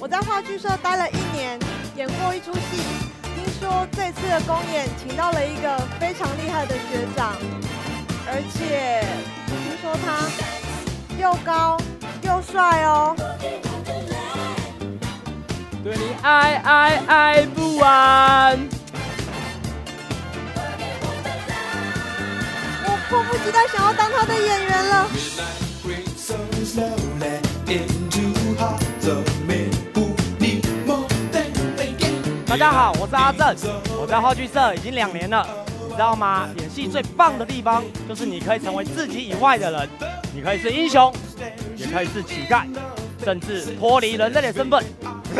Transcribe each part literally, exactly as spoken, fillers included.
我在话剧社待了一年，演过一出戏。听说这次的公演请到了一个非常厉害的学长，而且听说他又高又帅哦。 对你爱爱爱不完。 我迫不及待想要当他的演员了。 大家好，我是阿正，我在话剧社已经两年了。你知道吗？演戏最棒的地方就是你可以成为自己以外的人，你可以是英雄，也可以是乞丐，甚至脱离人类的身份。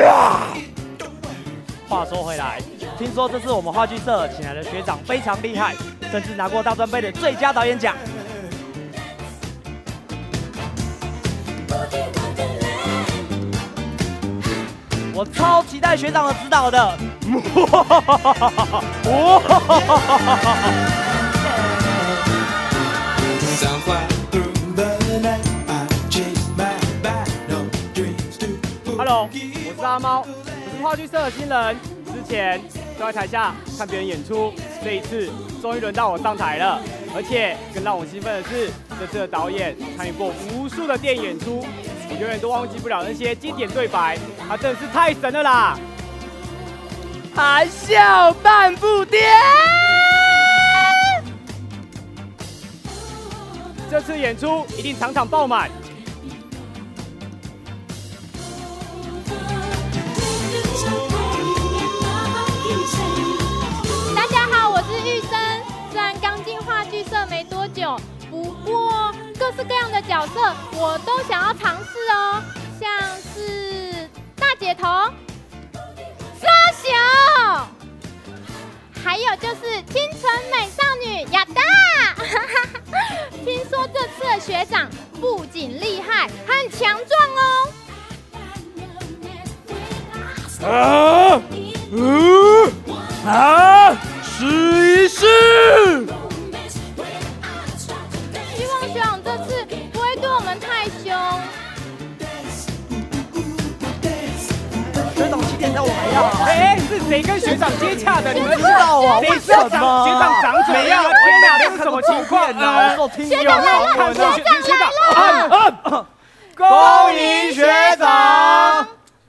话说回来，听说这次我们话剧社请来的学长非常厉害，甚至拿过大专杯的最佳导演奖。我超期待学长的指导的。 Hello， 我是阿猫，我是话剧社的新人，之前就在台下看别人演出，这一次终于轮到我上台了。而且更让我兴奋的是，这次的导演参与过无数的电影演出，我永远都忘记不了那些经典对白，他真的是太神了啦！含笑半步癫。这次演出一定场场爆满。 大家好，我是玉生。虽然刚进话剧社没多久，不过各式各样的角色我都想要尝试哦，像是大姐头、沙小，还有就是清纯美少女亚达。听说这次的学长不仅厉害，还很强壮啊！ 哦。 嗯啊！试一试。 希望学长这次不会对我们太凶。 学长起点在我还要。 哎，是谁跟学长接洽的？你们知道啊？ 为什么？学长长怎么样？天哪，这是什么情况呢？ 学长来了，学长来了！ 恭迎学长！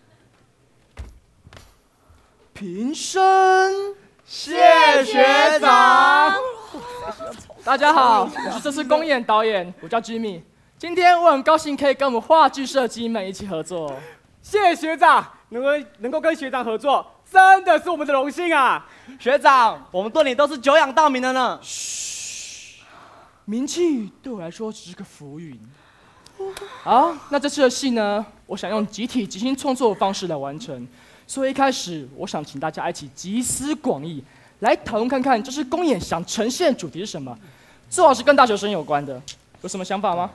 平生。谢学长。大家好，我是这次公演导演，我叫 Jimmy。今天我很高兴可以跟我们话剧社精们一起合作。谢谢学长，能够能够跟学长合作，真的是我们的荣幸啊！ 学长，我们对你都是久仰大名的呢。 嘘，名气对我来说只是个浮云。好，那这次的戏呢，我想用集体即兴创作的方式来完成。所以一开始，我想请大家一起集思广益，来讨论看看，这次公演想呈现的主题是什么？最好是跟大学生有关的，有什么想法吗？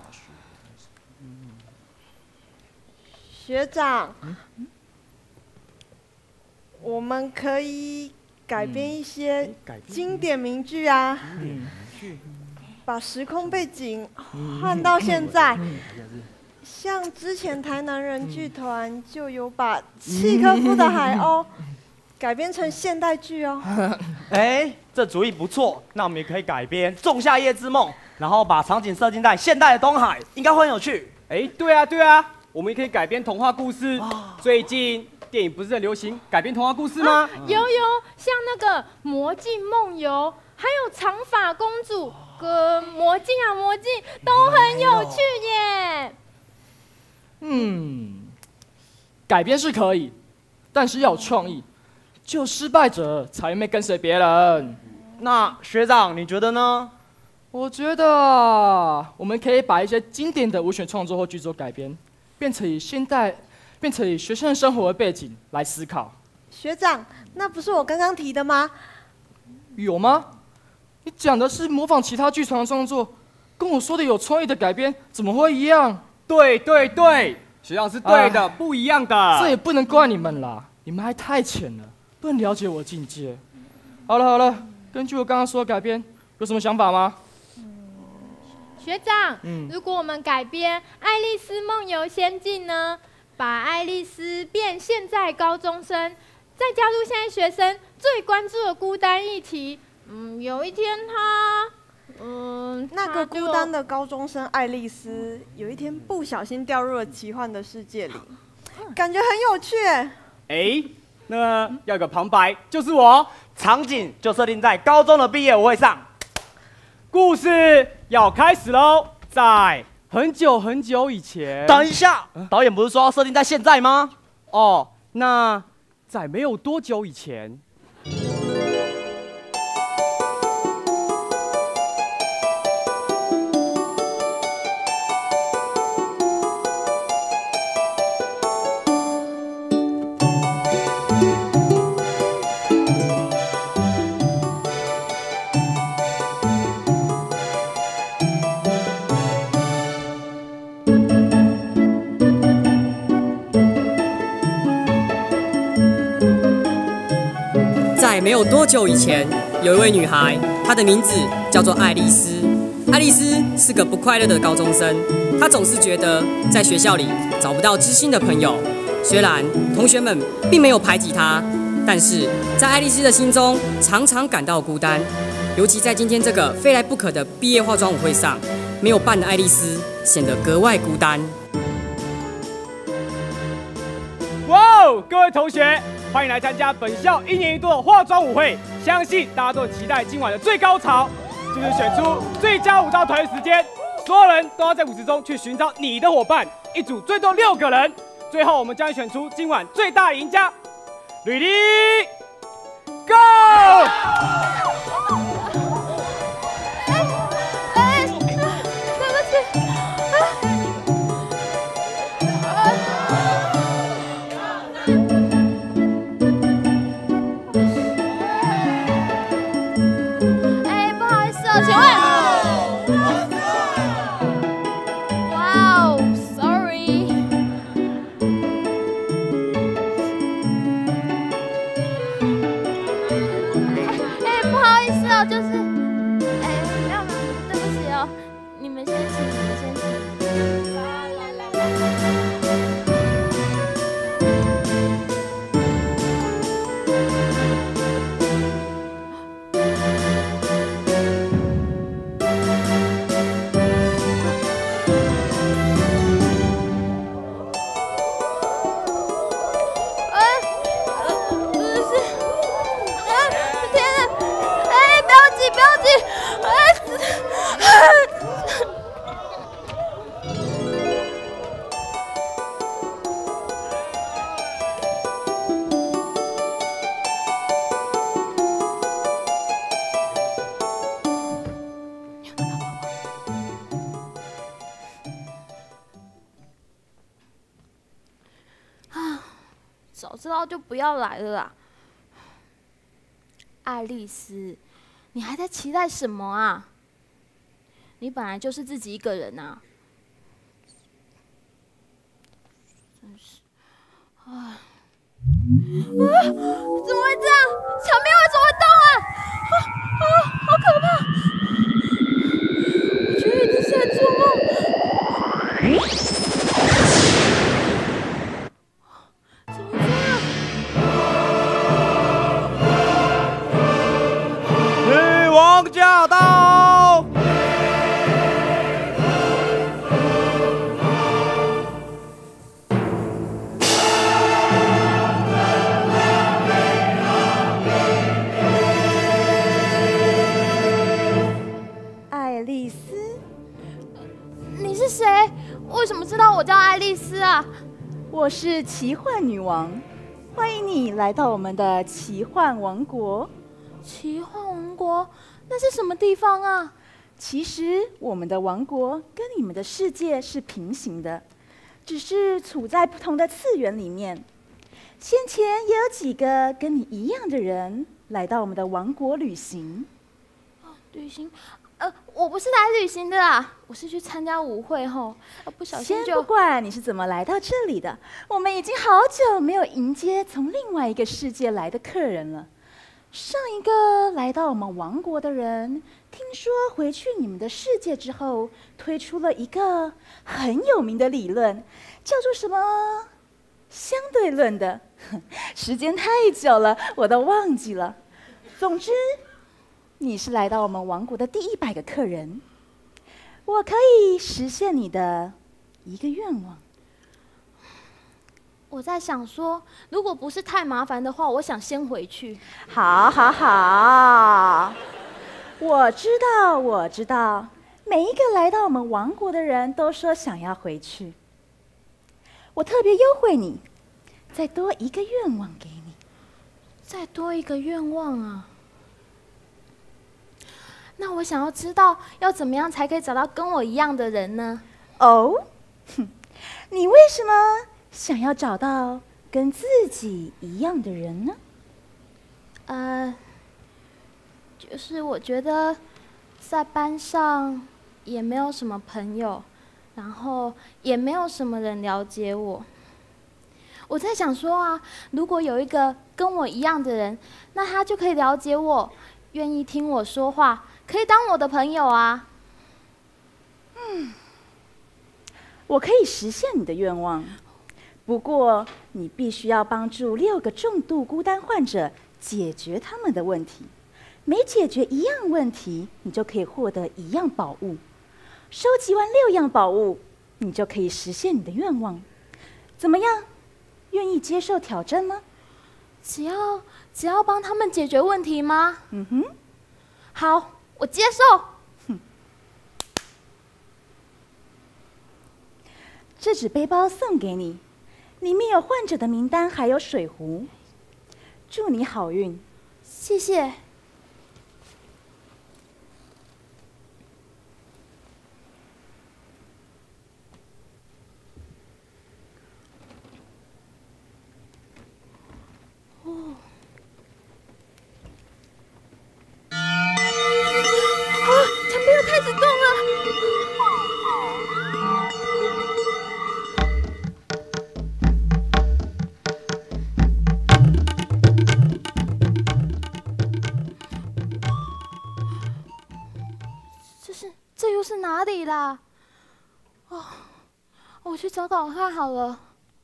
学长，我们可以改编一些经典名句啊，把时空背景换到现在。像之前台南人剧团就有把契诃夫的海鸥改编成现代剧哦。 哎，这主意不错，那我们也可以改编《仲夏夜之梦》，然后把场景设定在现代的东海，应该会很有趣。 哎，对啊，对啊，我们也可以改编童话故事。最近电影不是很流行改编童话故事吗？ 啊、有有，像那个《魔镜梦游》，还有《长发公主》跟《魔镜啊魔镜》都很有趣耶。 嗯，改编是可以，但是要有创意，只有失败者才会跟随别人。 那学长，你觉得呢？ 我觉得我们可以把一些经典的文学创作或剧作改编，变成以现代，变成以学生生活的背景来思考。 学长，那不是我刚刚提的吗？ 有吗？你讲的是模仿其他剧团的创作，跟我说的有创意的改编怎么会一样？对对对，学长是对的，啊、不一样的。这也不能怪你们啦，你们还太浅了，不能了解我境界。好了好了，根据我刚刚说的改编，有什么想法吗？ 学长，嗯、如果我们改编《爱丽丝梦游仙境》呢？ 把爱丽丝变现在高中生，再加入现在学生最关注的孤单议题。嗯，有一天她，嗯， 那个孤单的高中生爱丽丝，有一天不小心掉入了奇幻的世界里，感觉很有趣。 哎，那要有个旁白，就是我。 场景就设定在高中的毕业舞会上。 故事要开始喽，在很久很久以前。 等一下，导演不是说要设定在现在吗？ 哦，那在没有多久以前。 在没有多久以前，有一位女孩，她的名字叫做爱丽丝。爱丽丝是个不快乐的高中生，她总是觉得在学校里找不到知心的朋友。虽然同学们并没有排挤她，但是在爱丽丝的心中常常感到孤单。尤其在今天这个非来不可的毕业化妆舞会上，没有伴的爱丽丝显得格外孤单。 哇哦，各位同学！欢迎来参加本校一年一度的化妆舞会，相信大家都很期待今晚的最高潮，就是选出最佳舞蹈团的时间。所有人都要在舞池中去寻找你的伙伴，一组最多六个人。最后我们将选出今晚最大的赢家。Ready, go！ 哎，对不起。请问，哇哦 ，sorry， 哎，不好意思哦，就是，哎，没有没有，对不起哦，你们先请，你们先请。来来来来来。早知道就不要来了啦。爱丽丝，你还在期待什么啊？你本来就是自己一个人啊。真是，唉，啊，怎么会这样？墙面为什么会动啊？啊啊，好可怕！我觉得一定是在做梦。 驾到！ 爱丽丝， 你是谁？为什么知道我叫爱丽丝啊？ 我是奇幻女王，欢迎你来到我们的奇幻王国。 奇幻王国？那是什么地方啊？ 其实我们的王国跟你们的世界是平行的，只是处在不同的次元里面。先前也有几个跟你一样的人来到我们的王国旅行。 哦，旅行？呃，我不是来旅行的啦，我是去参加舞会后，呃，不小心就…… 先不管你是怎么来到这里的，我们已经好久没有迎接从另外一个世界来的客人了。上一个来到我们王国的人，听说回去你们的世界之后，推出了一个很有名的理论，叫做什么相对论的，时间太久了，我都忘记了。总之，你是来到我们王国的第一百个客人，我可以实现你的一个愿望。 我在想说，如果不是太麻烦的话，我想先回去。 好，好，好，我知道，我知道，每一个来到我们王国的人都说想要回去。我特别优惠你，再多一个愿望给你。 再多一个愿望啊？那我想要知道，要怎么样才可以找到跟我一样的人呢？ 哦，哼，你为什么想要找到跟自己一样的人呢？ 呃，就是我觉得在班上也没有什么朋友，然后也没有什么人了解我。我在想说啊，如果有一个跟我一样的人，那他就可以了解我，愿意听我说话，可以当我的朋友啊。 嗯，我可以实现你的愿望，不过你必须要帮助六个重度孤单患者解决他们的问题。每解决一样问题，你就可以获得一样宝物。收集完六样宝物，你就可以实现你的愿望。怎么样？愿意接受挑战吗？ 只要只要帮他们解决问题吗？ 嗯哼， 好，我接受。 哼，这纸背包送给你，里面有患者的名单，还有水壶。祝你好运。 谢谢。哪里啦？哦，我去找找看好了。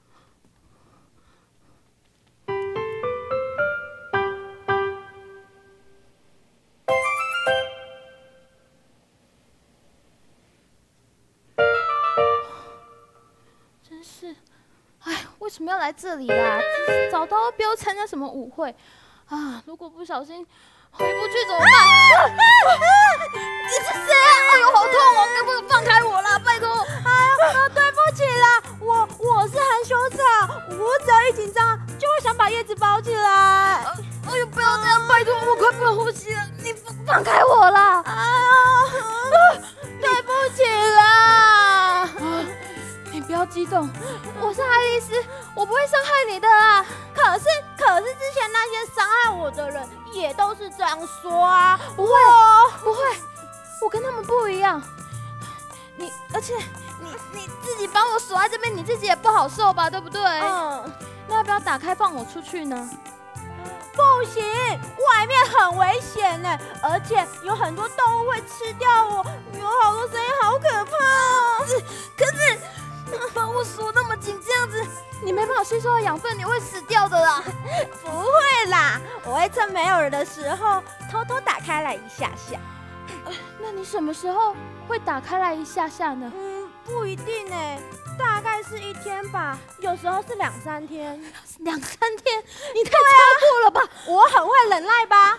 真是，哎，为什么要来这里啦？早都不要参加什么舞会啊！如果不小心回不去怎么办？啊啊啊、你是谁啊？哎呦，好痛哦！可不可以放开我啦？拜托！ 哎呀，对不起啦，我我是含羞草，我只要一紧张就会想把叶子包起来。 哎呦，不要这样，拜托，我快不能呼吸了，你放放开我啦！ 哎呀，对不起啦。 你不要激动，我是爱丽丝，我不会伤害你的啊。 可是，可是之前那些伤害我的人也都是这样说啊。 不会，不会，我跟他们不一样。你，而且你你自己把我锁在这边，你自己也不好受吧，对不对？ 嗯。 那要不要打开放我出去呢？ 不行，外面很危险呢，而且有很多动物会吃掉我，有好多声音，好可怕哦。 可是。把我锁那么紧，这样子你没办法吸收到养分，你会死掉的啦。 不会啦，我会趁没有人的时候偷偷打开来一下下。 那你什么时候会打开来一下下呢？ 嗯，不一定哎，大概是一天吧，有时候是两三天。 两三天，你太超过了吧？ 啊、我很会忍耐吧？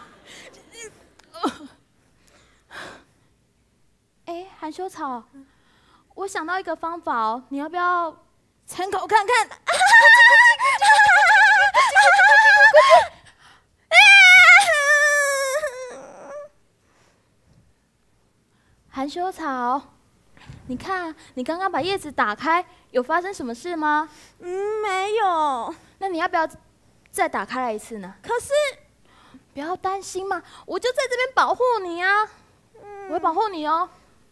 哎，含羞草。我想到一个方法哦，你要不要参考看看？含羞草，你看，你刚刚把叶子打开，有发生什么事吗？ 嗯，没有。 那你要不要再打开来一次呢？ 可是， 不要担心嘛，我就在这边保护你啊，嗯、我会保护你哦。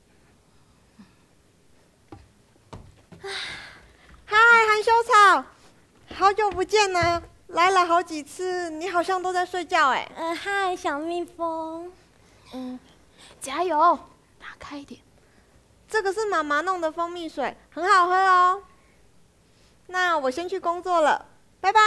嗨，含羞草，好久不见了，来了好几次，你好像都在睡觉哎。 嗯，嗨，小蜜蜂。 嗯，加油，打开一点。 这个是妈妈弄的蜂蜜水，很好喝哦。 那我先去工作了，拜拜。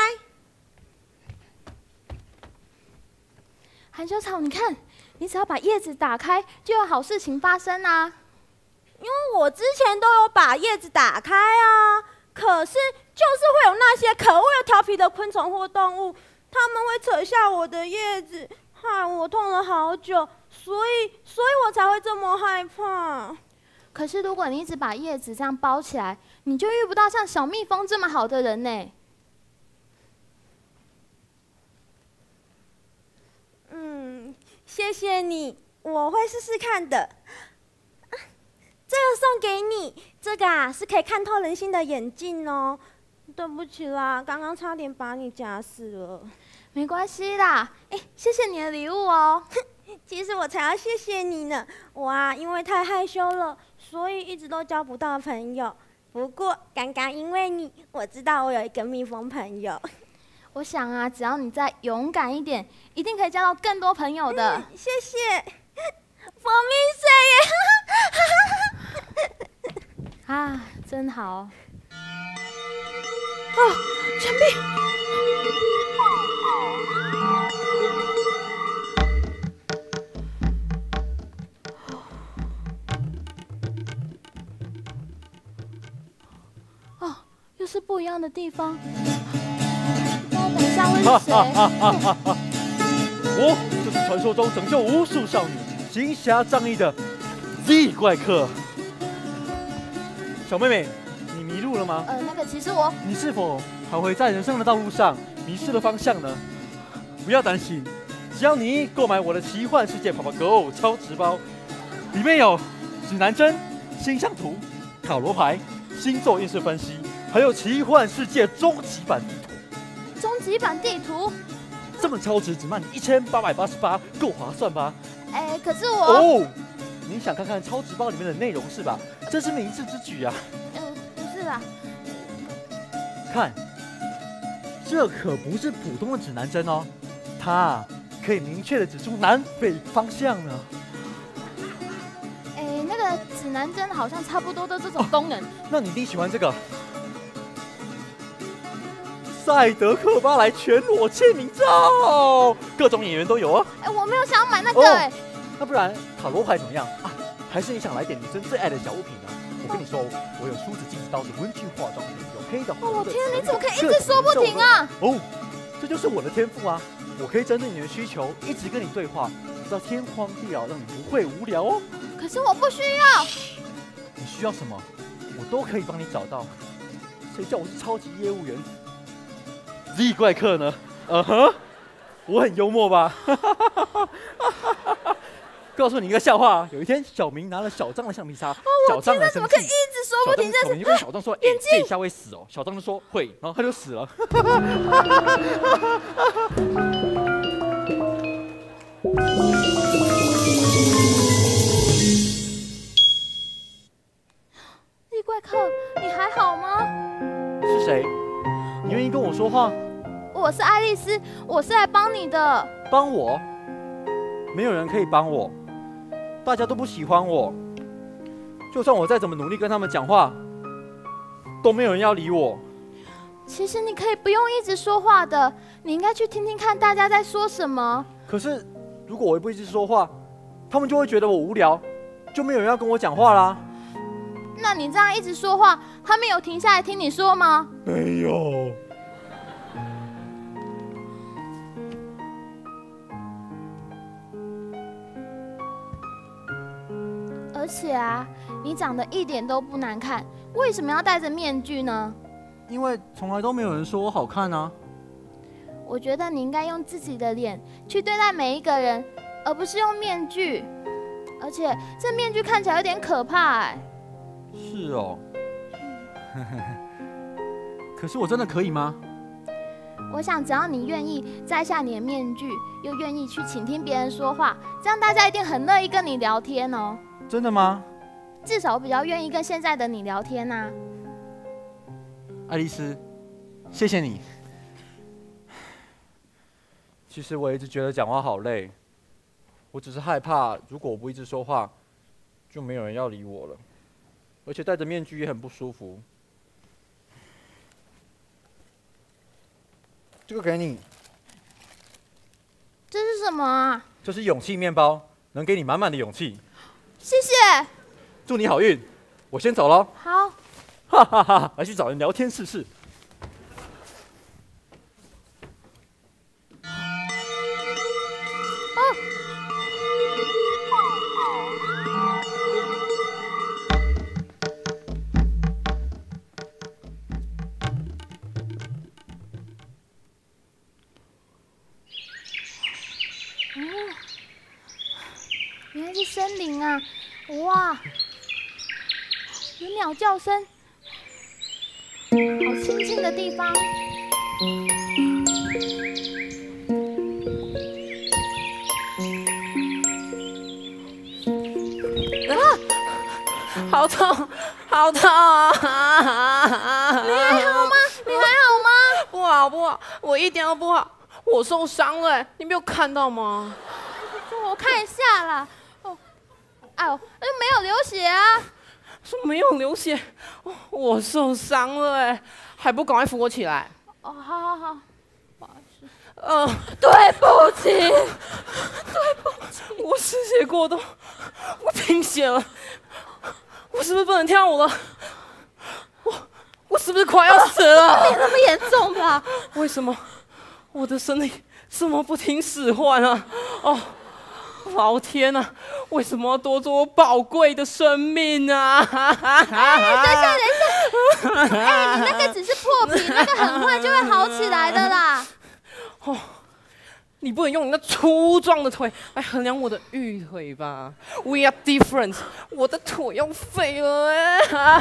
含羞草，你看，你只要把叶子打开，就有好事情发生啊。 因为我之前都有把叶子打开啊，可是就是会有那些可恶又调皮的昆虫或动物，它们会扯下我的叶子，害我痛了好久，所以，所以我才会这么害怕。 可是如果你一直把叶子这样包起来，你就遇不到像小蜜蜂这么好的人呢。 嗯，谢谢你，我会试试看的。这个送给你，这个啊是可以看透人心的眼镜哦。对不起啦，刚刚差点把你夹死了。 没关系啦，哎，谢谢你的礼物哦。 其实我才要谢谢你呢，我啊因为太害羞了，所以一直都交不到朋友。不过刚刚因为你，我知道我有一个蜜蜂朋友。 我想啊，只要你再勇敢一点，一定可以交到更多朋友的。 嗯、谢谢，蜂蜜水耶！ 啊，真好。 哦，陈碧。 哦，又是不一样的地方。等一下会是谁？ 我就是传说中拯救无数少女、行侠仗义的 Z 怪客。小妹妹，你迷路了吗？ 呃，那个其实我…… 你是否还会在人生的道路上迷失了方向呢？不要担心，只要你购买我的奇幻世界跑跑 Go 超值包，里面有指南针、星象图、塔罗牌、星座运势分析，还有奇幻世界终极版地图。 终极版地图， 这么超值，只卖你一千八百八十八，够划算吧？ 哎，可是我…… 哦，你想看看超值包里面的内容是吧？这是明智之举啊！ 呃，不是啦， 看，这可不是普通的指南针哦，它可以明确的指出南北方向呢。 哎，那个指南针好像差不多的这种功能。 哦、那你一定喜欢这个。赛德克巴莱全裸签名照，各种演员都有啊。 哎，我没有想要买那个哎、哦。 那不然塔罗牌怎么样啊？还是你想来点女生最爱的小物品呢？我跟你说，我有梳子、镜子、刀子、文具、化妆品，有黑的、红的。 哦天，你怎么可以一直说不停啊？ 哦，这就是我的天赋啊！我可以针对你的需求，一直跟你对话，直到天荒地老，让你不会无聊哦。 可是我不需要。 你需要什么，我都可以帮你找到。谁叫我是超级业务员？ Z 怪客呢？嗯哼，我很幽默吧？告诉你一个笑话，有一天小明拿了小张的橡皮擦， 哦、 小张很生气， 怎么可以一直说不停？ 小明就跟小张说：“哎、欸，这一下会死哦。”小张就说：“会。”然后他就死了。 Z 怪客，你还好吗？ 是谁？你愿意跟我说话？ 我是爱丽丝，我是来帮你的。 帮我？没有人可以帮我，大家都不喜欢我。就算我再怎么努力跟他们讲话，都没有人要理我。 其实你可以不用一直说话的，你应该去听听看大家在说什么。 可是如果我不一直说话，他们就会觉得我无聊，就没有人要跟我讲话啦。 那你这样一直说话，他们有停下来听你说吗？ 没有。 而且啊，你长得一点都不难看，为什么要戴着面具呢？ 因为从来都没有人说我好看啊。 我觉得你应该用自己的脸去对待每一个人，而不是用面具。而且这面具看起来有点可怕哎。 是哦。可是我真的可以吗？ 我想只要你愿意摘下你的面具，又愿意去倾听别人说话，这样大家一定很乐意跟你聊天哦。 真的吗？ 至少我比较愿意跟现在的你聊天啊。 爱丽丝，谢谢你。其实我一直觉得讲话好累，我只是害怕，如果我不一直说话，就没有人要理我了。而且戴着面具也很不舒服。 这个给你。 这是什么啊？ 这是勇气面包，能给你满满的勇气。 谢谢。 祝你好运，我先走了。 好。 哈哈哈，来去找人聊天试试。 哦。哦，原来是森林啊！哇，有鸟叫声，好清静的地方。 啊！好痛，好痛啊！ 你还好吗？你还好吗？ 不好，不好，我一点都不好。我受伤了，你没有看到吗？ 我看一下啦。哦，哎呦，那没有流血啊。 说没有流血，我受伤了哎，还不赶快扶我起来？ 哦，好好好，不好意思。 呃，对不起，对不起，我失血过多，我贫血了，我是不是不能跳舞了？我我是不是快要死了？ 没那么严重吧？ 为什么？我的身体怎么不听使唤啊？哦，老天啊，为什么要夺走我宝贵的生命啊？ 哎，等一下，等一下，哎，你那个只是破皮，那个很快就会好起来的啦。 哦，你不能用你那粗壮的腿来衡量我的玉腿吧 ？We are different， 我的腿要废了哎！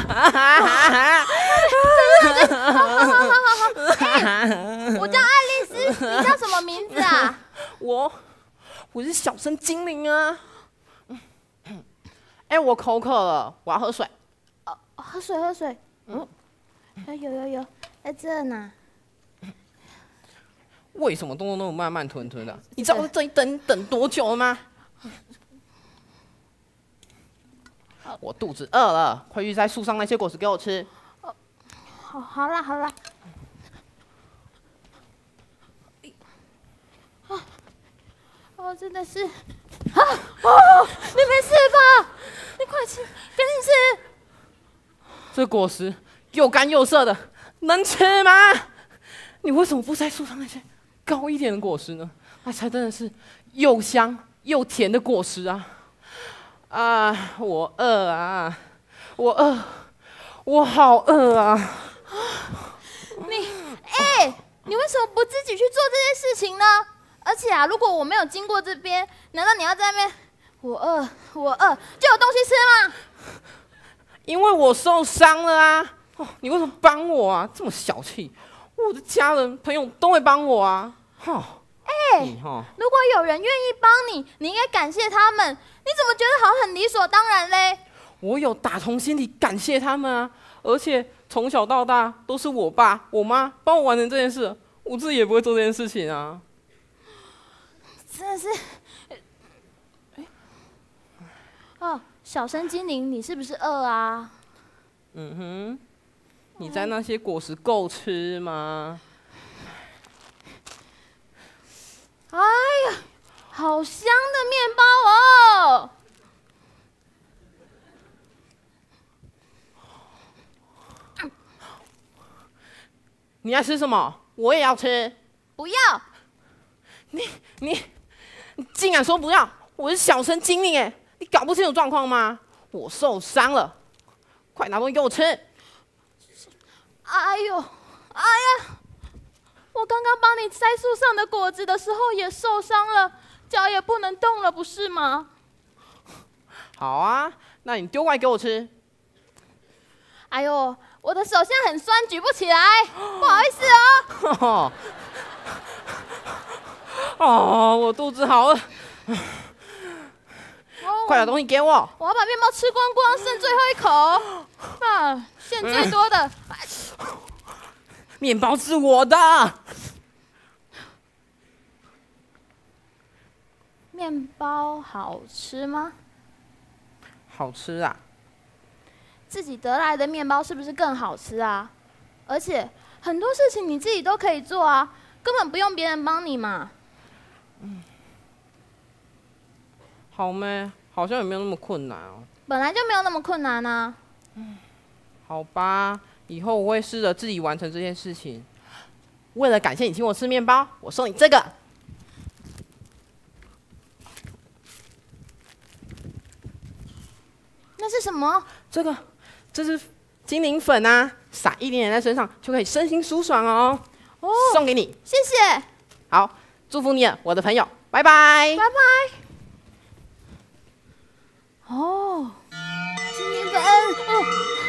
好好好好好，哎，我叫爱丽丝，你叫什么名字啊？ 我，我是小生精灵啊。哎，我口渴了，我要喝水。 哦，喝水喝水。嗯，有有有，在这呢。 为什么动作那么慢慢吞吞的？你知道我这里等等多久了吗？我肚子饿了，快去摘树上那些果实给我吃。 好，好啦好啦。啊，哦，真的是，啊哦，你没事吧？你快吃，赶紧吃。 这果实又干又涩的，能吃吗？你为什么不摘树上那些高一点的果实呢？那才真的是又香又甜的果实啊！啊，我饿啊，我饿，我好饿啊！ 你，哎、欸，你为什么不自己去做这件事情呢？而且啊，如果我没有经过这边，难道你要在那边？我饿，我饿，就有东西吃吗？ 因为我受伤了啊！哦，你为什么帮我啊？这么小气！我的家人朋友都会帮我啊！哈， 哎、欸，如果有人愿意帮你，你应该感谢他们。你怎么觉得好像很理所当然嘞？ 我有打从心里感谢他们啊！而且从小到大都是我爸我妈帮我完成这件事，我自己也不会做这件事情啊！ 真的是，哦，小生精灵，你是不是饿啊？ 嗯哼，你摘那些果实够吃吗？ 哎呀，好香的面包哦！ 你爱吃什么？我也要吃。 不要！ 你你你竟然说不要！我是小生精灵哎，你搞不清楚状况吗？我受伤了，快拿东西给我吃！ 哎呦，哎呀！我刚刚帮你摘树上的果子的时候也受伤了，脚也不能动了，不是吗？ 好啊，那你丢过来给我吃。 哎呦，我的手现在很酸，举不起来，不好意思哦。 哦，我肚子好饿，快把东西给我！ 我要把面包吃光光，剩最后一口。啊，剩最多的。 面包是我的。 面包好吃吗？ 好吃啊！ 自己得来的面包是不是更好吃啊？而且很多事情你自己都可以做啊， 根本不用别人帮你嘛。 嗯，好咩？好像也没有那么困难哦。 本来就没有那么困难啊。 嗯，好吧，以后我会试着自己完成这件事情。为了感谢你请我吃面包，我送你这个。 那是什么？ 这个，这是精灵粉啊，撒一点点在身上就可以身心舒爽哦。哦，送给你， 谢谢。 好，祝福你了，我的朋友，拜拜。 拜拜。哦，精灵粉，哦。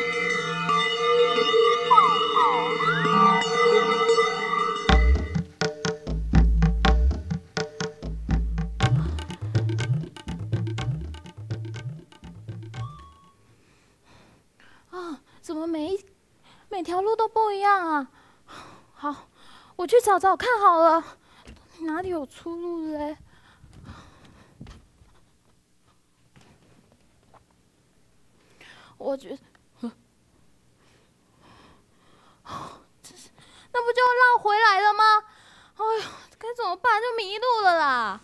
啊，怎么每一每条路都不一样啊？好，我去找找看好了，哪里有出路嘞？我觉得，这是那不就绕回来了吗？哎呦，该怎么办？就迷路了啦！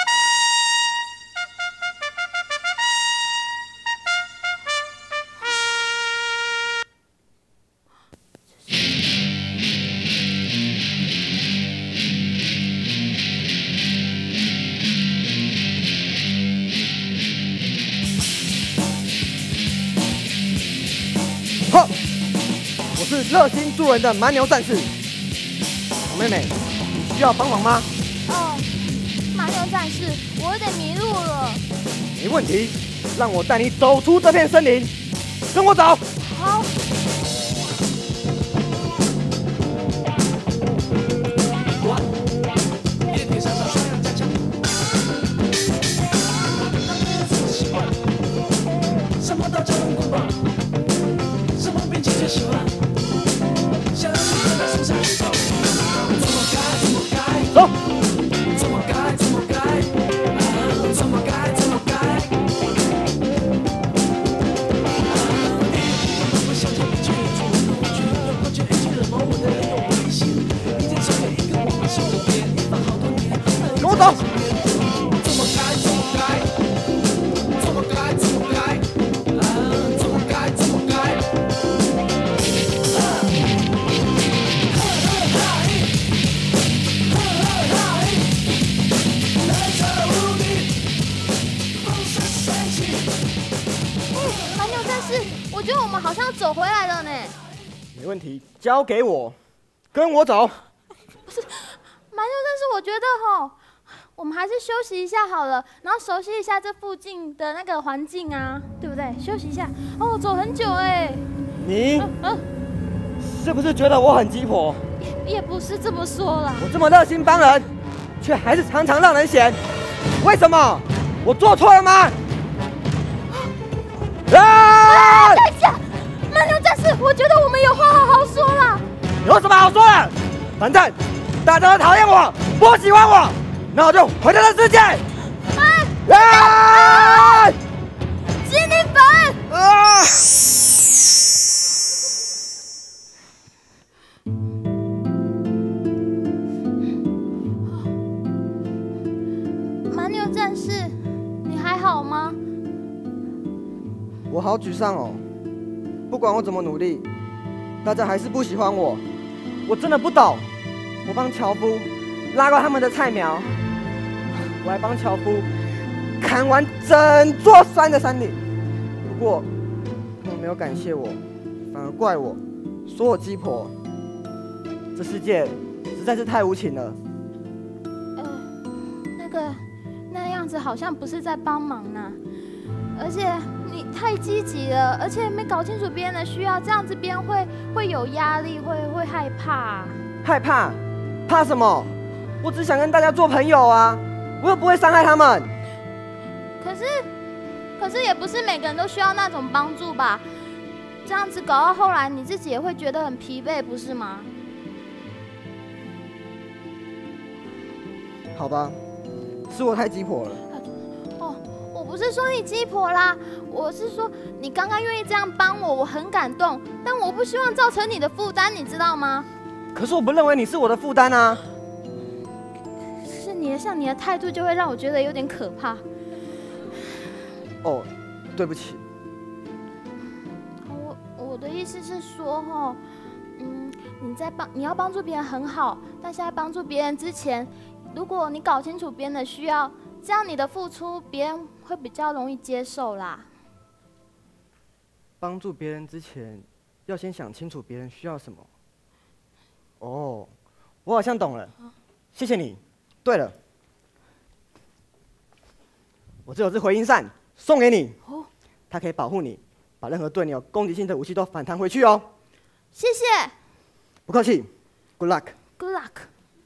好，我是热心助人的蛮牛战士。小妹妹，你需要帮忙吗？ 哦，蛮牛战士，我有点迷路了。 没问题，让我带你走出这片森林，跟我走。 好。 什么都叫人滚吧，什么兵器最喜欢？想要去在树上走，怎么该怎么该走， 怎么该怎么该，怎么该怎么该。我想着一句做人我觉得完全一起冷漠，我的很有危险。一天成为一个我们手的边，一放好多年， 跟我走。 怎么该怎么该，怎么该怎么该。 我觉得我们好像走回来了呢。 没问题，交给我，跟我走。 不是，蛮牛战士，我觉得吼，我们还是休息一下好了，然后熟悉一下这附近的那个环境啊，对不对？休息一下。哦，走很久哎。 你，嗯、啊，是不是觉得我很鸡婆？ 也也不是这么说啦。 我这么热心帮人，却还是常常让人嫌，为什么？我做错了吗？ 啊！等一下，蛮牛战士，我觉得我们有话好好说啦。 有什么好说的？反正大家都讨厌我，不喜欢我，那我就毁了这世界。啊！啊！ 精灵粉！ 啊！ 蛮牛战士，你还好吗？ 我好沮丧哦，不管我怎么努力，大家还是不喜欢我。我真的不懂，我帮樵夫拉过他们的菜苗，我还帮樵夫砍完整座山的山岭。不过他们没有感谢我，反而怪我，说我鸡婆。这世界实在是太无情了。 呃，那个那样子好像不是在帮忙呢，而且。你太积极了，而且没搞清楚别人的需要，这样子别人会会有压力，会会害怕。 害怕？怕什么？我只想跟大家做朋友啊，我又不会伤害他们。 可是，可是也不是每个人都需要那种帮助吧？这样子搞到后来，你自己也会觉得很疲惫，不是吗？ 好吧，是我太鸡婆了。 哦。我不是说你鸡婆啦，我是说你刚刚愿意这样帮我，我很感动，但我不希望造成你的负担，你知道吗？ 可是我不认为你是我的负担啊。 你的，像你的态度就会让我觉得有点可怕。 哦，对不起。 我我的意思是说，哈，嗯，你在帮你要帮助别人很好，但是在帮助别人之前，如果你搞清楚别人的需要，这样你的付出别人会比较容易接受啦。 帮助别人之前，要先想清楚别人需要什么。哦，我好像懂了，谢谢你。对了，我这有支回音扇，送给你。哦，它可以保护你，把任何对你有攻击性的武器都反弹回去哦。 谢谢。 不客气 ，Good luck。Good luck。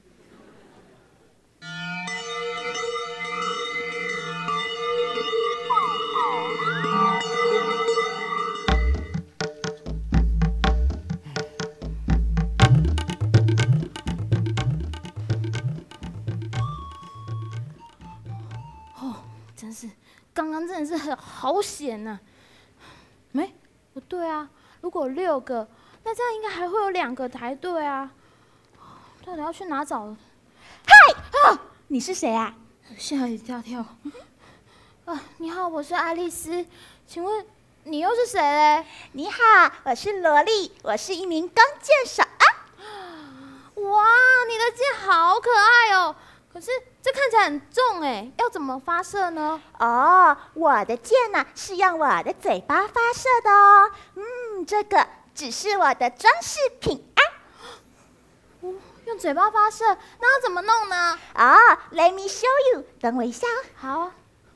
真是，刚刚真的是很好险呐！没，不对啊，如果六个，那这样应该还会有两个排队啊。到底要去哪找？ 嗨，啊，你是谁啊？ 吓一跳跳。啊，你好，我是爱丽丝，请问你又是谁嘞？ 你好，我是萝莉，我是一名弓箭手啊。 哇，你的箭好可爱哦！可是这看起来很重哎，要怎么发射呢？ 哦，我的箭呢、啊、是用我的嘴巴发射的哦。嗯，这个只是我的装饰品啊。 哦，用嘴巴发射，那要怎么弄呢？ 哦 ，Let me show you， 等我一下哦。 好。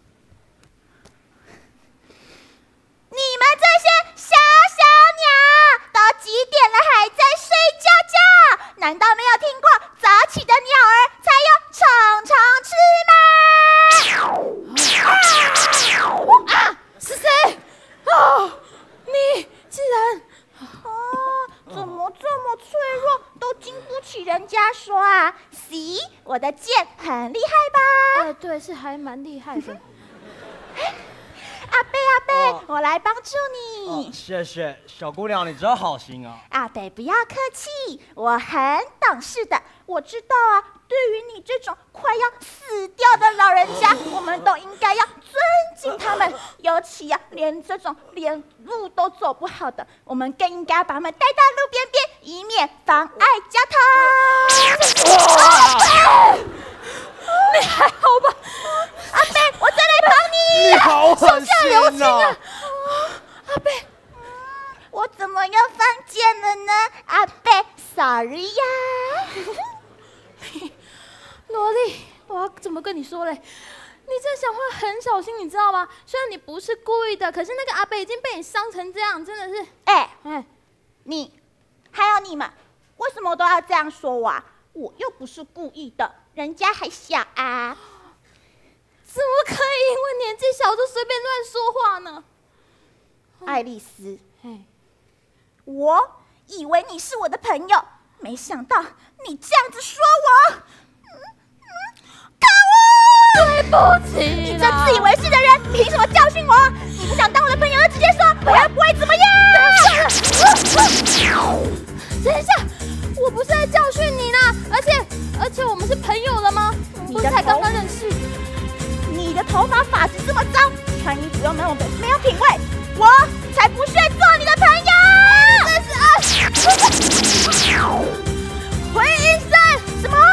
你们这些小小鸟，都几点了还在睡觉觉？难道没有听过早起的鸟儿才有虫虫吃吗？ 啊！是谁？哦，你竟然…… 哦，怎么这么脆弱，都经不起人家说啊 ？See， 我的箭很厉害吧？ 呃，对，是还蛮厉害的。 阿贝阿贝、哦，我来帮助你、 哦。谢谢，小姑娘，你真好心啊。 阿贝不要客气，我很懂事的。我知道啊，对于你这种快要死掉的老人家，我们都应该要尊敬他们。尤其啊，连这种连路都走不好的，我们更应该把他们带到路边边，以免妨碍交通。阿贝，你还好吧？阿贝，我再来帮你。 你好狠心啊！ 阿贝，我怎么又犯贱了呢？阿贝 ，sorry 呀。 萝莉，我要怎么跟你说嘞？你这讲话很小心，你知道吗？虽然你不是故意的，可是那个阿贝已经被你伤成这样，真的是…… 哎哎，你还有你们，为什么都要这样说我啊？我又不是故意的，人家还小啊。 怎么可以因为年纪小就随便乱说话呢？ 爱丽丝，我以为你是我的朋友，没想到你这样子说我，嗯嗯，可恶！ 对不起， 你这自以为是的人，凭什么教训我？你不想当我的朋友，就直接说，我又不会怎么样。 等一下，我不是在教训你啦，而且而且我们是朋友了吗？不是才刚刚认识。 你的头发发质这么脏，穿衣服又没有没有品味，我才不屑做你的朋友。但是啊，回音扇什么？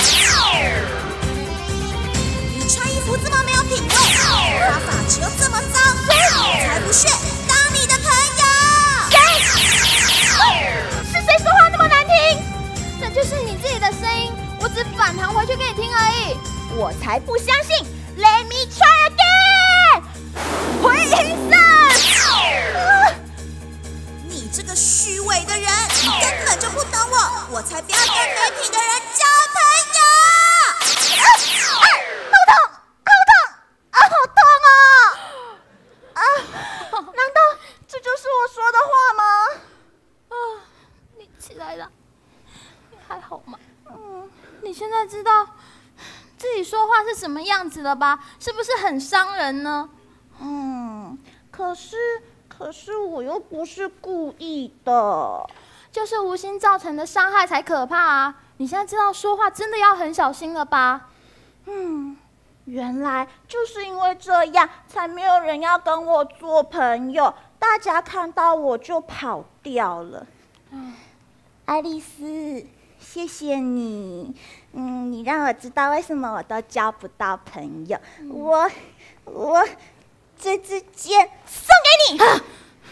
你穿衣服这么没有品味，头发质又这么脏，我才不屑当你的朋友。 是谁说话那么难听？ 那就是你自己的声音，我只反弹回去给你听而已。 我才不相信。Let me try again！ 回音扇！ 你这个虚伪的人，你根本就不懂我，我才不要跟没品的人交朋友！啊啊！好痛，好痛，啊，好痛哦！啊，难道这就是我说的话吗？ 啊，你起来了，你还好吗？嗯，你现在知道自己说话是什么样子了吧？是不是很伤人呢？ 嗯，可是可是我又不是故意的， 就是无心造成的伤害才可怕啊！你现在知道说话真的要很小心了吧？ 嗯，原来就是因为这样，才没有人要跟我做朋友，大家看到我就跑掉了。嗯，爱丽丝，谢谢你。嗯，你让我知道为什么我都交不到朋友。嗯、我，我这支箭送给你。啊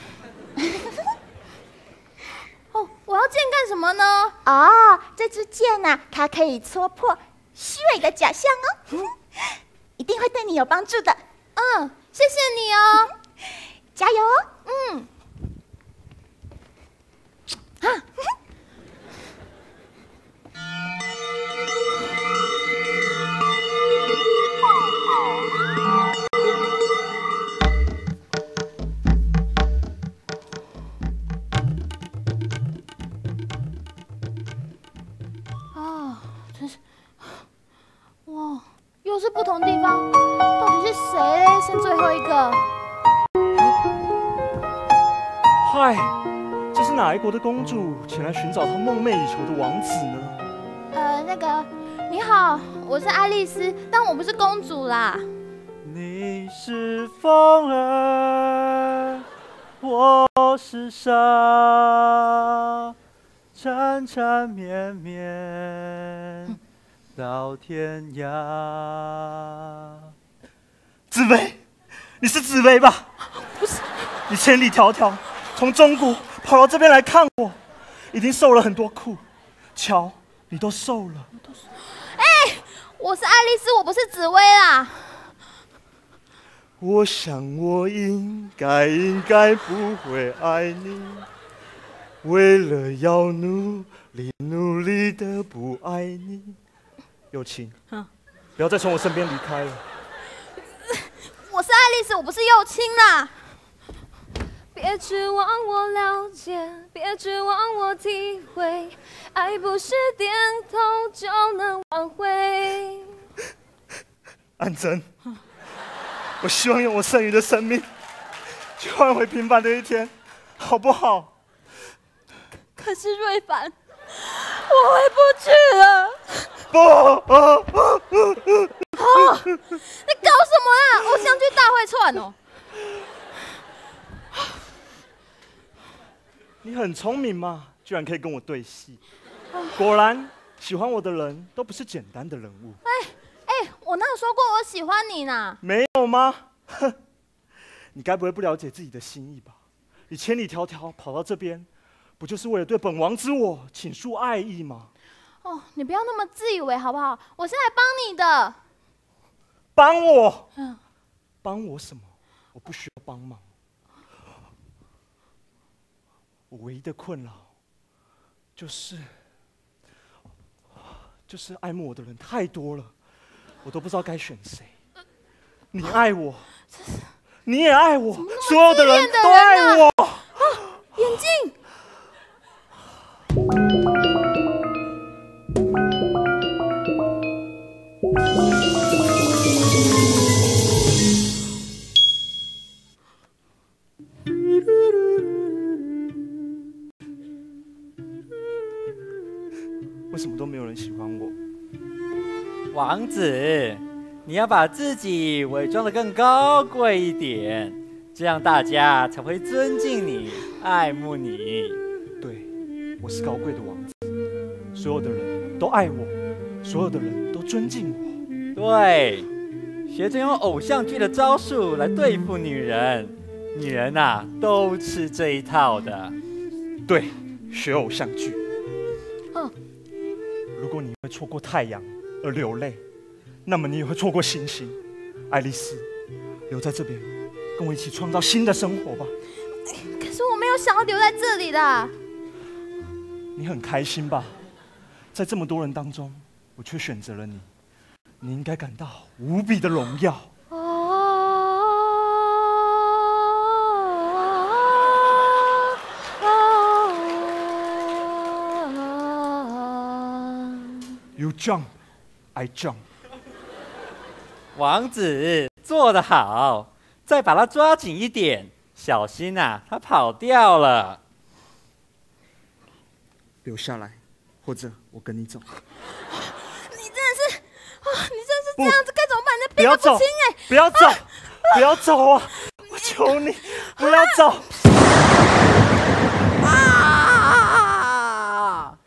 哦，我要剑干什么呢？ 哦，这支箭呐、啊，它可以戳破虚伪的假象哦，嗯、一定会对你有帮助的。 嗯，谢谢你哦， 加油哦。 嗯。 啊。 哇，又是不同地方，到底是谁剩最后一个？ 嗨，这是哪一国的公主前来寻找她梦寐以求的王子呢？ 呃，那个，你好，我是爱丽丝，但我不是公主啦。 你是风儿，我是沙，缠缠绵绵。到天涯。紫薇，你是紫薇吧？ 不是， 你千里迢迢从中国跑到这边来看我，一定受了很多苦。瞧，你都瘦了。 哎、欸，我是爱丽丝，我不是紫薇啦。 我想我应该应该不会爱你，为了要努力努力的不爱你。友情，嗯、不要再从我身边离开了。 我是爱丽丝，我不是幼青啦。别指望我了解，别指望我体会，爱不是点头就能挽回。 安贞，我希望用我剩余的生命去换回平凡的一天，好不好？ 可是瑞凡，我回不去了。 不！啊啊啊啊！ 你搞什么啊？偶像剧大会串哦！ 你很聪明嘛，居然可以跟我对戏。果然，喜欢我的人都不是简单的人物。 哎哎，我哪有说过我喜欢你呢？ 没有吗？哼，你该不会不了解自己的心意吧？你千里迢迢跑到这边，不就是为了对本王之我倾诉爱意吗？ 哦，你不要那么自以为好不好？我是来帮你的。 帮我？嗯，帮我什么？我不需要帮忙。我唯一的困扰，就是就是爱慕我的人太多了，我都不知道该选谁。你爱我，你也爱我，所有的人都爱我。 啊，眼镜。 为什么都没有人喜欢我？ 王子，你要把自己伪装得更高贵一点，这样大家才会尊敬你、爱慕你。 对，我是高贵的王子，所有的人都爱我，所有的人都尊敬我。 对，学着用偶像剧的招数来对付女人，女人啊都吃这一套的。 对，学偶像剧。 嗯。 如果你会错过太阳而流泪，那么你也会错过星星。爱丽丝，留在这边，跟我一起创造新的生活吧。 可是我没有想要留在这里的。 你很开心吧？在这么多人当中，我却选择了你，你应该感到无比的荣耀。You jump, I jump。 王子做得好，再把他抓紧一点，小心啊，他跑掉了。 留下来，或者我跟你走。 你真的是，啊，你真的是这样子该怎么办？那不要走变得不清哎！ 不要走，不要走啊！我求你，不要走！ 啊！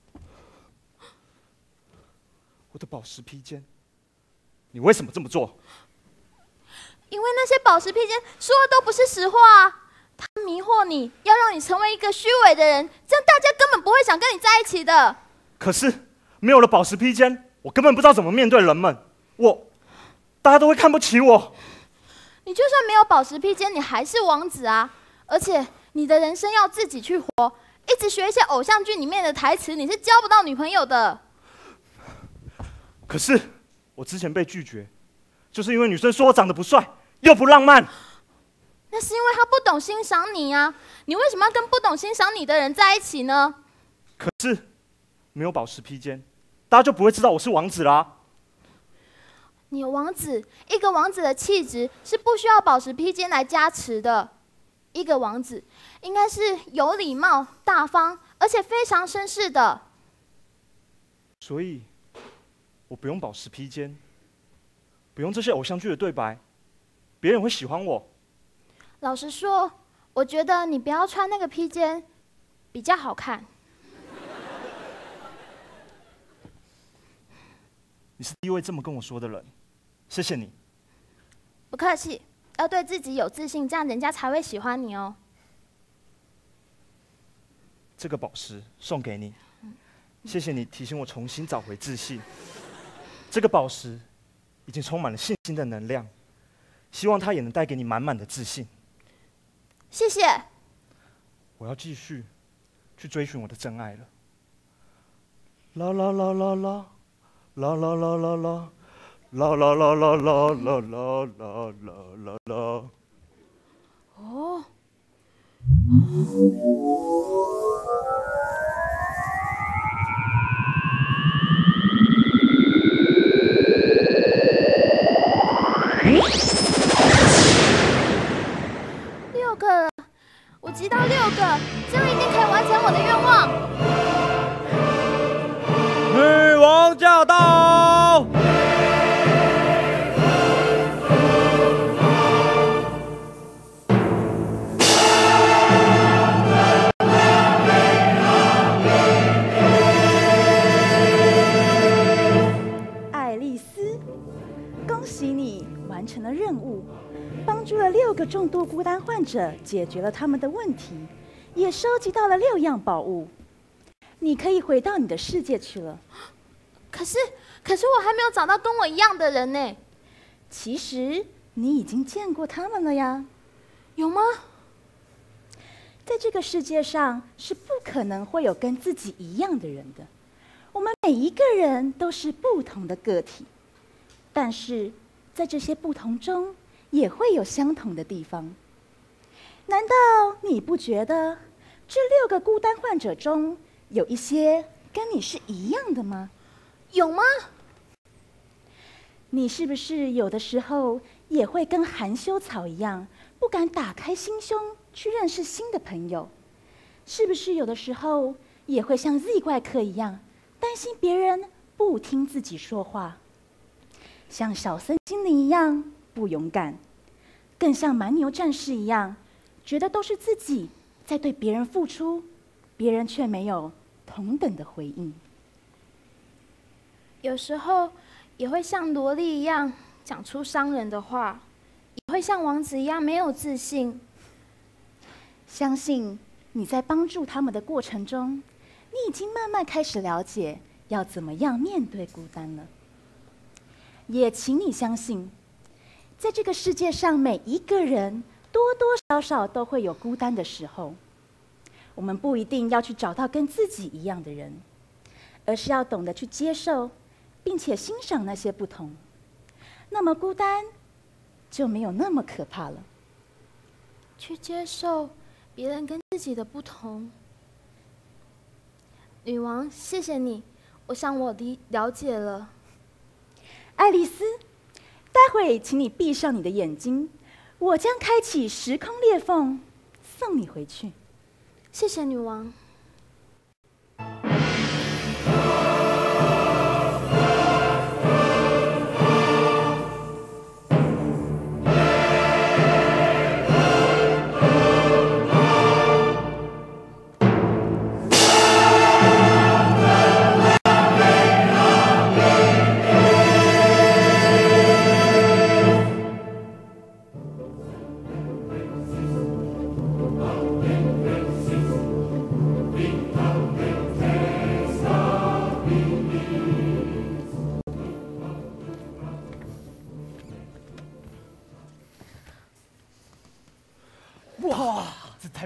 我的宝石披肩，你为什么这么做？ 因为那些宝石披肩说的都不是实话啊！他迷惑你，要让你成为一个虚伪的人，这样大家根本不会想跟你在一起的。 可是没有了宝石披肩，我根本不知道怎么面对人们，我大家都会看不起我。 你就算没有宝石披肩，你还是王子啊！而且你的人生要自己去活，一直学一些偶像剧里面的台词，你是交不到女朋友的。 可是我之前被拒绝，就是因为女生说我长得不帅，又不浪漫。 那是因为他不懂欣赏你啊！你为什么要跟不懂欣赏你的人在一起呢？ 可是没有宝石披肩，大家就不会知道我是王子啦。 你有王子，一个王子的气质是不需要宝石披肩来加持的。一个王子应该是有礼貌、大方，而且非常绅士的。 所以，我不用宝石披肩，不用这些偶像剧的对白，别人会喜欢我。 老实说，我觉得你不要穿那个披肩比较好看。 你是第一位这么跟我说的人，谢谢你。 不客气，要对自己有自信，这样人家才会喜欢你哦。 这个宝石送给你，谢谢你提醒我重新找回自信。这个宝石已经充满了信心的能量，希望它也能带给你满满的自信。 谢谢。 我要继续去追寻我的真爱了。啦啦啦啦啦，啦啦啦啦啦，啦啦啦啦啦啦啦啦啦啦。 哦。六个了，我集到六个，这样一定可以完成我的愿望。 女王驾到！ 爱丽丝，恭喜你完成了任务。帮助了六个重度孤单患者，解决了他们的问题，也收集到了六样宝物。你可以回到你的世界去了。 可是，可是我还没有找到跟我一样的人呢。 其实你已经见过他们了呀。 有吗？ 在这个世界上是不可能会有跟自己一样的人的。我们每一个人都是不同的个体，但是在这些不同中，也会有相同的地方。难道你不觉得这六个孤单患者中有一些跟你是一样的吗？ 有吗？ 你是不是有的时候也会跟含羞草一样，不敢打开心胸去认识新的朋友？是不是有的时候也会像 Z 怪客一样，担心别人不听自己说话？像小森精灵一样不勇敢，更像蛮牛战士一样，觉得都是自己在对别人付出，别人却没有同等的回应。 有时候也会像萝莉一样讲出伤人的话，也会像王子一样没有自信。 相信你在帮助他们的过程中，你已经慢慢开始了解要怎么样面对孤单了。也请你相信，在这个世界上，每一个人多多少少都会有孤单的时候。我们不一定要去找到跟自己一样的人，而是要懂得去接受，并且欣赏那些不同。那么孤单就没有那么可怕了。 去接受别人跟自己的不同。女王，谢谢你，我想我理了解了。 爱丽丝，待会请你闭上你的眼睛，我将开启时空裂缝，送你回去。 谢谢女王。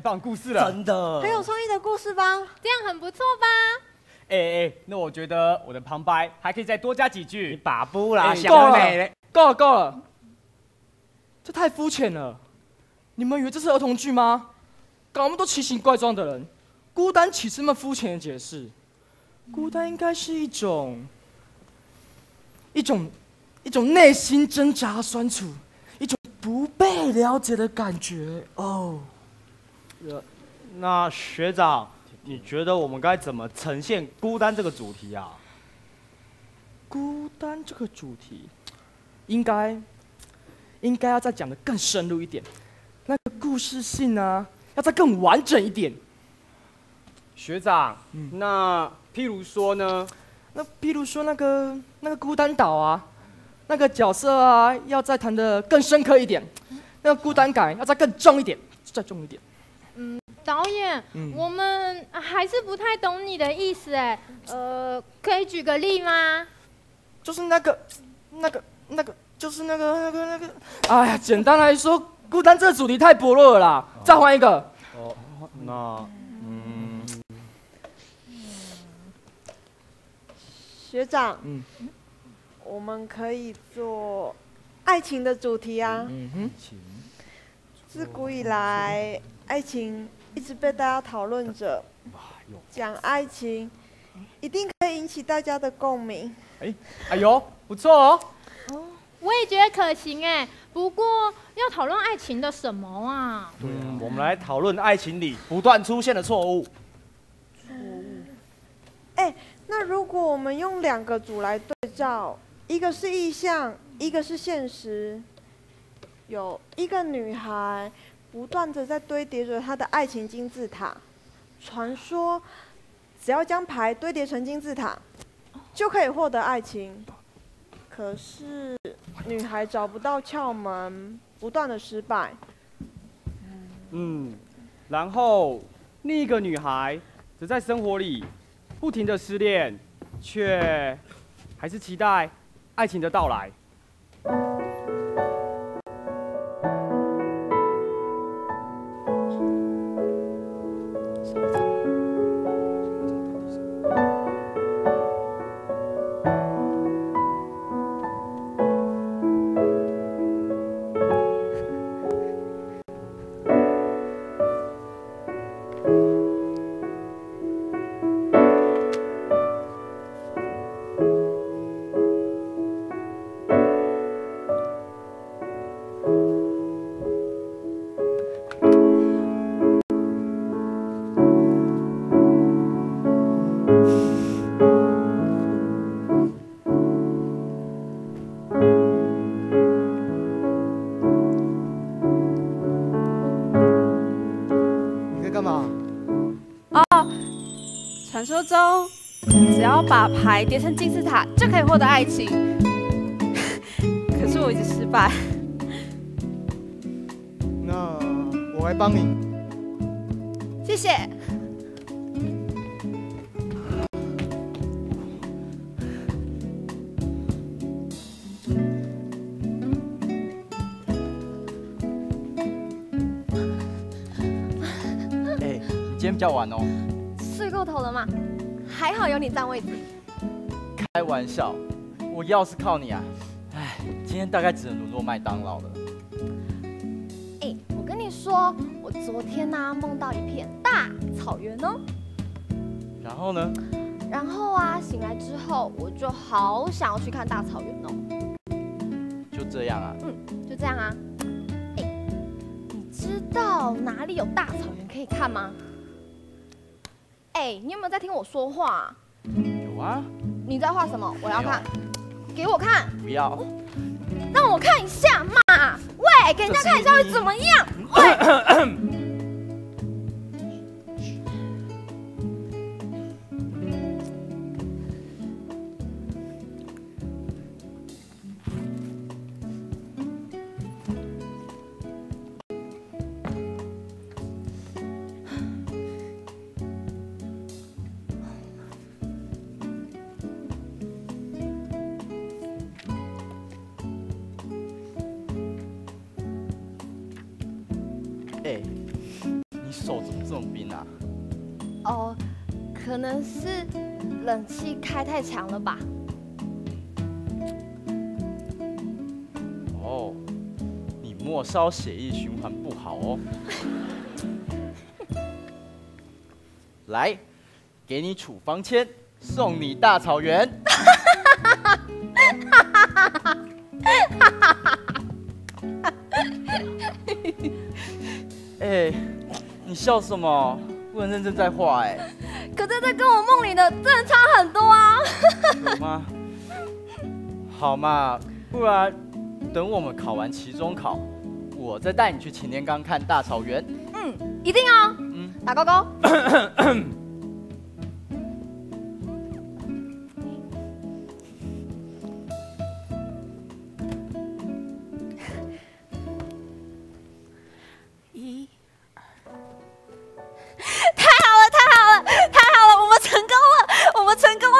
棒的故事了， 真的很有创意的故事吧？ 这样很不错吧？ 哎哎，那我觉得我的旁白还可以再多加几句。你把不啦， 够了，够了，够了，这太肤浅了。你们以为这是儿童剧吗？搞那么多奇形怪状的人，孤单岂是那么肤浅的解释？孤单应该是一种，一种，一种内心挣扎酸楚，一种不被了解的感觉哦。 呃，那学长，你觉得我们该怎么呈现孤单这个主题啊？ 孤单这个主题，应该，应该要再讲得更深入一点。那个故事性呢，要再更完整一点。 学长，嗯、那譬如说呢？ 那譬如说那个那个孤单岛啊，那个角色啊，要再谈得更深刻一点，那个孤单感要再更重一点，再重一点。 嗯，导演，嗯、我们还是不太懂你的意思哎，呃，可以举个例吗？ 就是那个那个那个，就是那个那个那个，哎呀，简单来说。孤单这个主题太薄弱了啦，哦、再换一个。 哦，那嗯， 学长，嗯，我们可以做爱情的主题啊。嗯哼，自古以来，爱情一直被大家讨论着。讲爱情，一定可以引起大家的共鸣。 哎，哎呦，不错哦。 哦，我也觉得可行哎。不过要讨论爱情的什么啊？ 嗯，我们来讨论爱情里不断出现的错误。 错误。哎，那如果我们用两个组来对照，一个是意象，一个是现实，有一个女孩不断的在堆叠着她的爱情金字塔，传说只要将牌堆叠成金字塔，就可以获得爱情。可是女孩找不到窍门，不断的失败。 嗯，然后另一个女孩则在生活里不停的失恋，却还是期待爱情的到来。 传说中，只要把牌叠成金字塔就可以获得爱情。可是我一直失败。 那我来帮你。 谢谢。 哎，你今天比较晚哦。 睡过头了嘛？还好有你占位置。 开玩笑，我要是靠你啊，哎，今天大概只能沦落麦当劳了。 哎，我跟你说，我昨天呢、啊、梦到一片大草原哦。 然后呢？ 然后啊，醒来之后我就好想要去看大草原哦。 就这样啊？ 嗯，就这样啊。哎，你知道哪里有大草原可以看吗？哎，你有没有在听我说话？ 有啊。 你在画什么？我要看，给我看。 不要。 让我看一下嘛！喂，给人家看一下会怎么样？喂。 哎，你手哦，可能是冷气开太强了吧。 哦，你末梢血液循环不好哦。来，给你处方签，送你大草原。哎，你笑什么？不能认真在画哎。 可这这跟我梦里的真的差很多啊。 有吗？好嘛，不然等我们考完期中考，我再带你去擎天岗看大草原。 嗯，一定哦。嗯，打勾勾。 一， 太好了，太好了，太好了，我们成功了，我们成功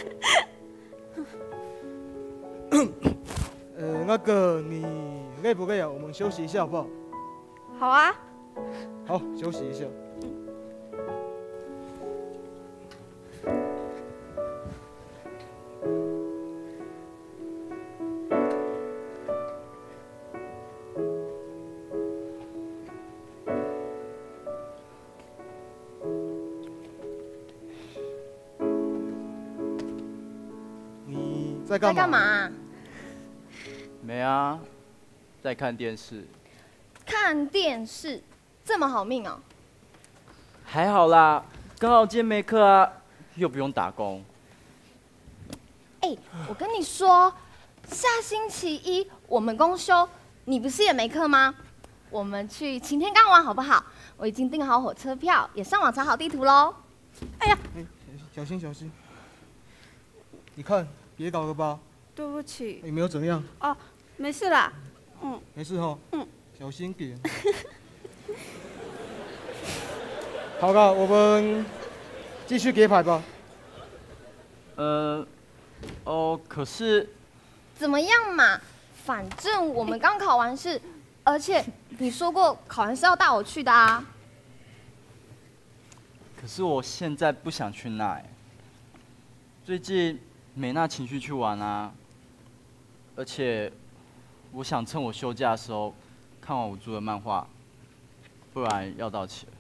了耶！ 呃，那个你累不累啊？我们休息一下好不好？ 好啊。 好，休息一下。你在干嘛？ 在干嘛？ 没啊，在看电视。 看电视，这么好命哦？ 还好啦，刚好今天没课啊，又不用打工。 哎，我跟你说，下星期一我们公休，你不是也没课吗？我们去擎天岗玩好不好？我已经订好火车票，也上网查好地图喽。哎呀， 哎，小心小心！你看，别搞了吧。 对不起。 有没有怎样？ 哦，没事啦。嗯。 没事哈。 嗯。 小心点。好了，我们继续给牌吧。 呃，哦，可是怎么样嘛？反正我们刚考完试，而且你说过考完试要带我去的啊。 可是我现在不想去那。最近美娜情绪去玩啊，而且我想趁我休假的时候看完我租的漫画，不然要到期了。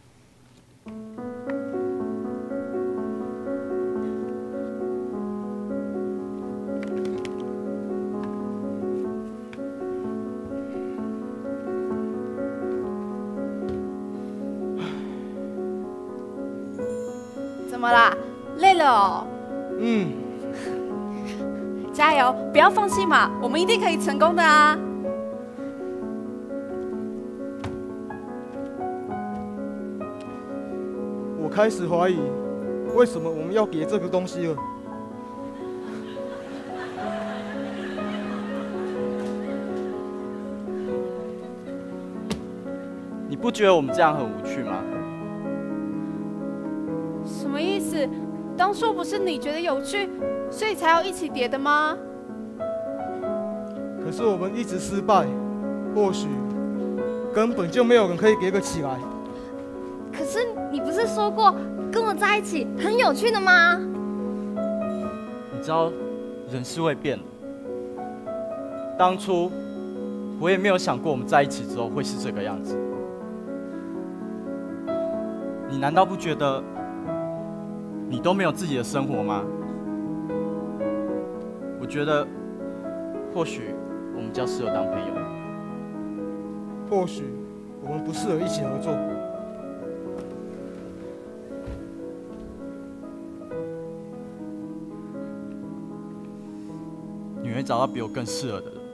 怎么啦？累了哦。 嗯。 加油，不要放弃嘛，我们一定可以成功的啊！ 我开始怀疑，为什么我们要给这个东西了？ 你不觉得我们这样很无趣吗？ 什么意思？当初不是你觉得有趣，所以才要一起叠的吗？ 可是我们一直失败，或许根本就没有人可以叠得起来。 可是你不是说过跟我在一起很有趣的吗？ 你知道，人是会变的。当初我也没有想过我们在一起之后会是这个样子。你难道不觉得你都没有自己的生活吗？我觉得，或许我们比较适合当朋友。 或许我们不适合一起合作。 你会找到比我更适合的人。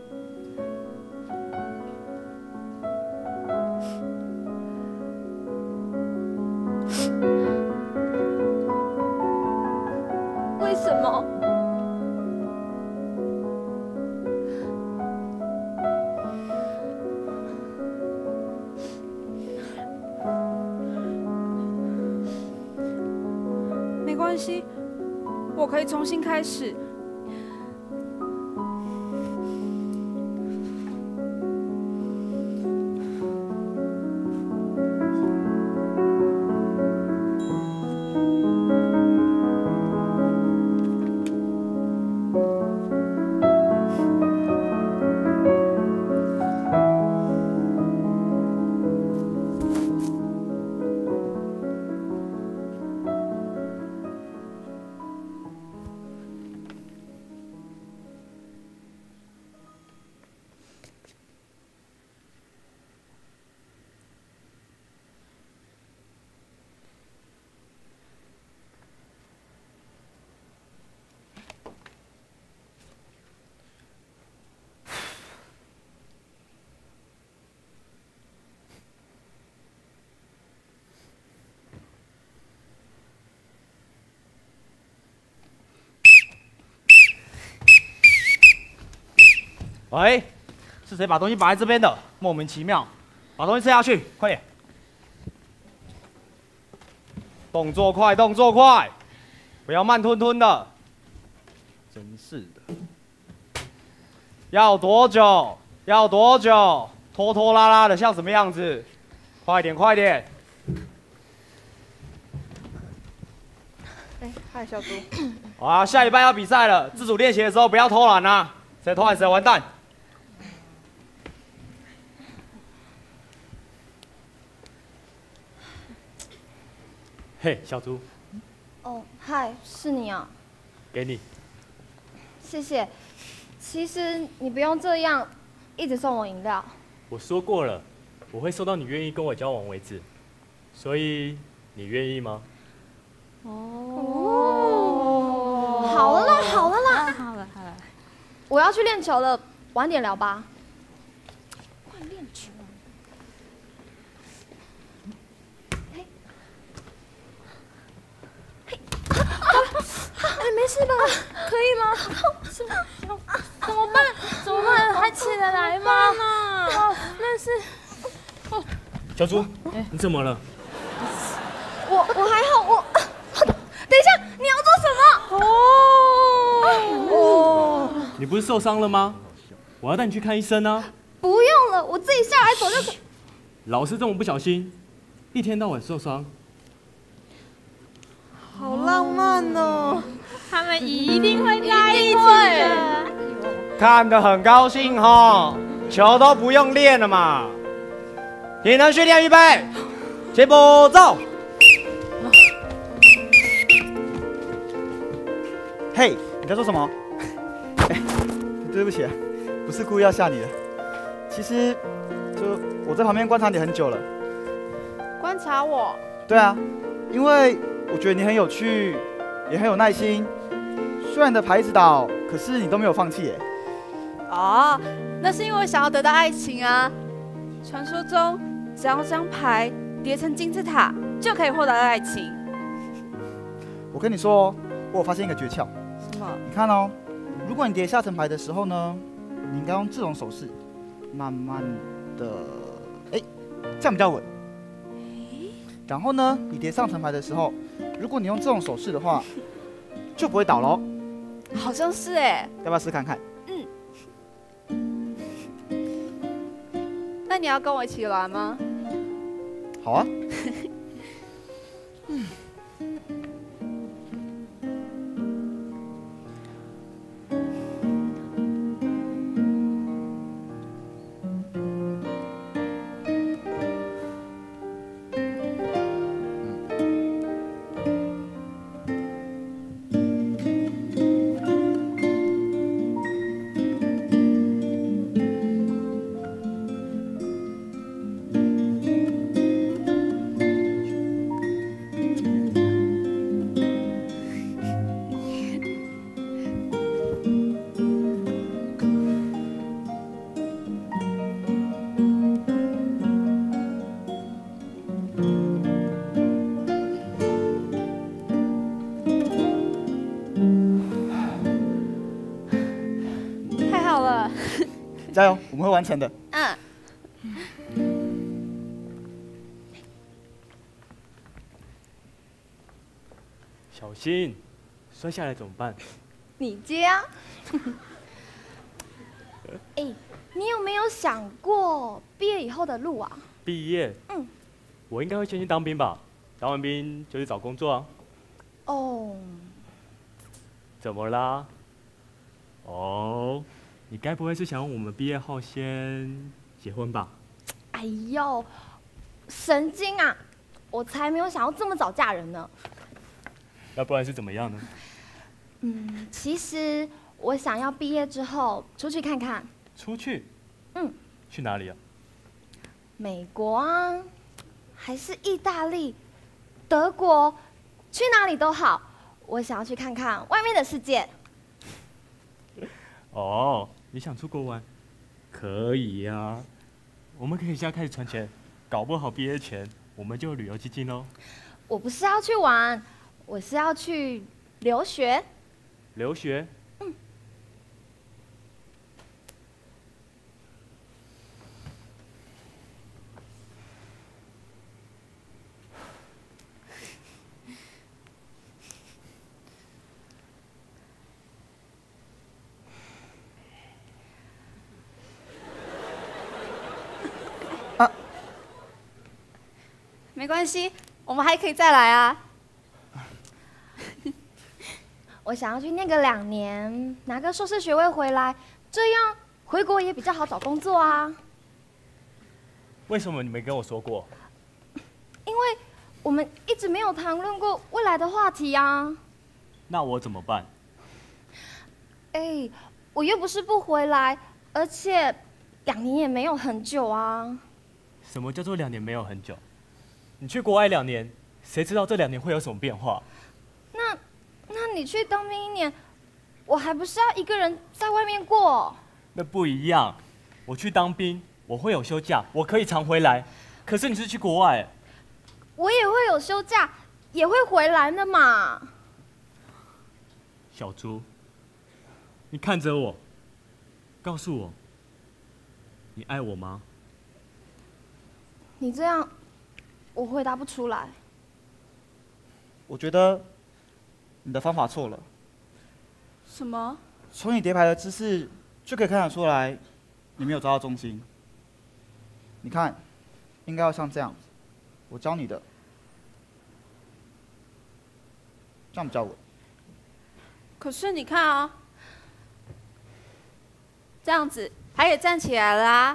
为什么？ 没关系，我可以重新开始。 喂，是谁把东西摆在这边的？莫名其妙，把东西吃下去，快点！动作快，动作快，不要慢吞吞的。真是的，要多久？要多久？拖拖拉拉的像什么样子？快点，快点！ 哎，嗨，小猪。 好啊，下礼拜要比赛了，自主练习的时候不要偷懒啊！谁偷懒谁完蛋。 嘿，小猪， 哦，嗨，是你啊， 给你。 谢谢。其实你不用这样，一直送我饮料。 我说过了，我会收到你愿意跟我交往为止。所以，你愿意吗？ 哦，好了啦，好了啦， 好了好了， 我要去练球了，晚点聊吧。快练球。嘿，嘿，哎，没事吧？可以吗？怎么怎么办？怎么办？还起得来吗？哦，那是。哦， 小猪，你怎么了？ 我我还好，我。等一下，你要做什么？哦哦， 你不是受伤了吗？我要带你去看医生啊。 不用了，我自己下来走就可。 老是这么不小心，一天到晚受伤。 好浪漫哦！ 他们一定会在一起的。 看得很高兴哈，球都不用练了嘛。体能训练预备，起步走。 嘿， hey, 你在做什么？哎，对不起，不是故意要吓你的。其实，就我在旁边观察你很久了。 观察我？ 对啊，因为我觉得你很有趣，也很有耐心。虽然你的牌一直倒，可是你都没有放弃耶。 哦，那是因为我想要得到爱情啊。传说中，只要将牌叠成金字塔，就可以获得爱情。 我跟你说哦，我有发现一个诀窍。 什么？ 你看哦，如果你叠下层牌的时候呢，你应该用这种手势，慢慢的，哎，这样比较稳。然后呢，你叠上层牌的时候，如果你用这种手势的话，就不会倒喽。 好像是哎， 要不要试看看？ 嗯。那你要跟我一起玩吗？ 好啊。 嗯。 加油，我们会完成的。 嗯。 小心，摔下来怎么办？ 你接啊。哎，你有没有想过毕业以后的路啊？ 毕业？ 嗯。 我应该会先去当兵吧？当完兵就去找工作啊。 哦。 怎么啦？哦。你该不会是想我们毕业后先结婚吧？ 哎呦，神经啊！我才没有想要这么早嫁人呢。 要不然是怎么样呢？ 嗯，其实我想要毕业之后出去看看。 出去？ 嗯。 去哪里啊？ 美国啊，还是意大利、德国，去哪里都好。我想要去看看外面的世界。 哦。你想出国玩？可以呀、啊，我们可以现在开始存钱，搞不好毕业前我们就有旅游基金喽。 我不是要去玩，我是要去留学。 留学？ 嗯。 关系，我们还可以再来啊。 我想要去念个两年，拿个硕士学位回来，这样回国也比较好找工作啊。 为什么你没跟我说过？ 因为我们一直没有谈论过未来的话题啊。 那我怎么办？ 哎，我又不是不回来，而且两年也没有很久啊。 什么叫做两年没有很久？你去国外两年，谁知道这两年会有什么变化？ 那，那你去当兵一年，我还不是要一个人在外面过？ 那不一样，我去当兵，我会有休假，我可以常回来。可是你是去国外， 我也会有休假，也会回来的嘛。 小猪，你看着我，告诉我，你爱我吗？ 你这样，我回答不出来。 我觉得你的方法错了。 什么？ 从你叠牌的姿势就可以看得出来，你没有抓到重心。你看，应该要像这样，我教你的，这样比较稳。 可是你看啊，这样子牌也站起来了啊。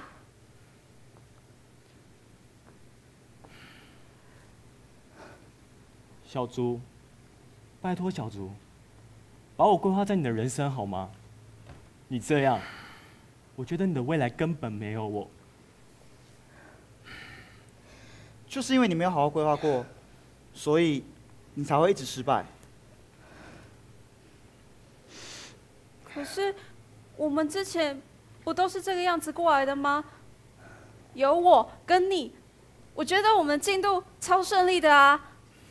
小猪，拜托小猪，把我规划在你的人生好吗？你这样，我觉得你的未来根本没有我。 就是因为你没有好好规划过，所以你才会一直失败。 可是我们之前不都是这个样子过来的吗？有我跟你，我觉得我们进度超顺利的啊。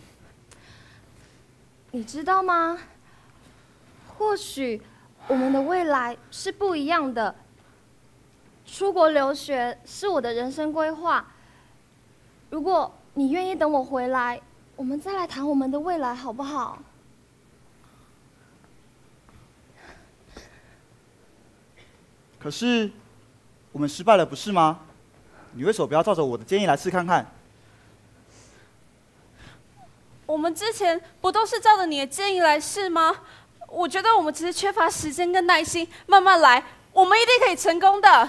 你知道吗？或许我们的未来是不一样的。出国留学是我的人生规划。如果你愿意等我回来，我们再来谈我们的未来，好不好？ 可是我们失败了，不是吗？你为什么不要照着我的建议来试看看？ 我们之前不都是照着你的建议来试吗？我觉得我们只是缺乏时间跟耐心，慢慢来，我们一定可以成功的。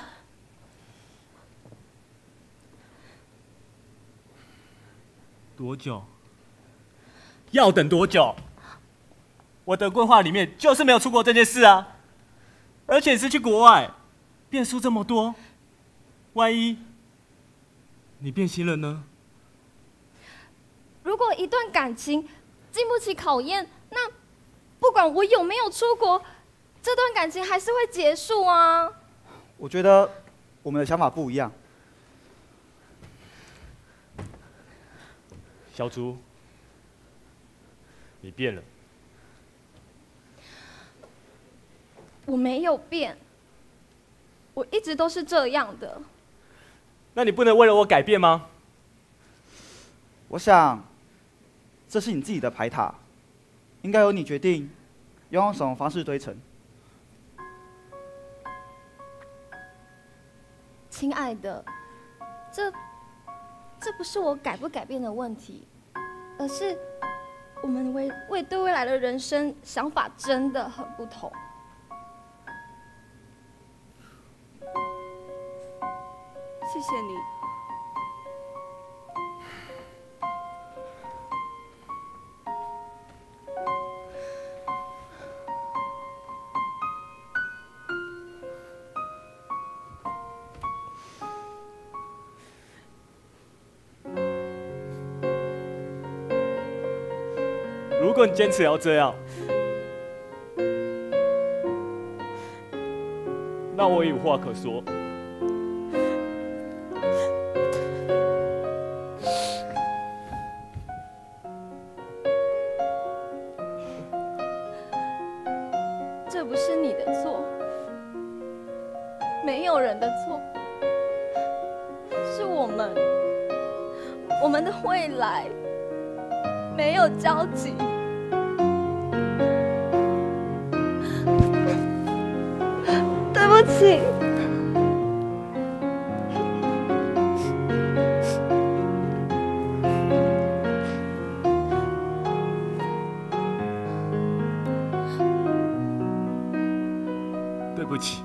多久？要等多久？我的规划里面就是没有出国这件事啊！而且是去国外，变数这么多，万一你变心了呢？ 如果一段感情经不起考验，那不管我有没有出国，这段感情还是会结束啊。 我觉得我们的想法不一样。 小猪，你变了。 我没有变，我一直都是这样的。 那你不能为了我改变吗？ 我想，这是你自己的牌塔，应该由你决定要用什么方式堆成。 亲爱的，这这不是我改不改变的问题，而是我们为为对未来的人生想法真的很不同。 谢谢你。 如果你坚持要这样，那我也无话可说。 这不是你的错，没有人的错，是我们，我们的未来没有交集。对不起。 不起，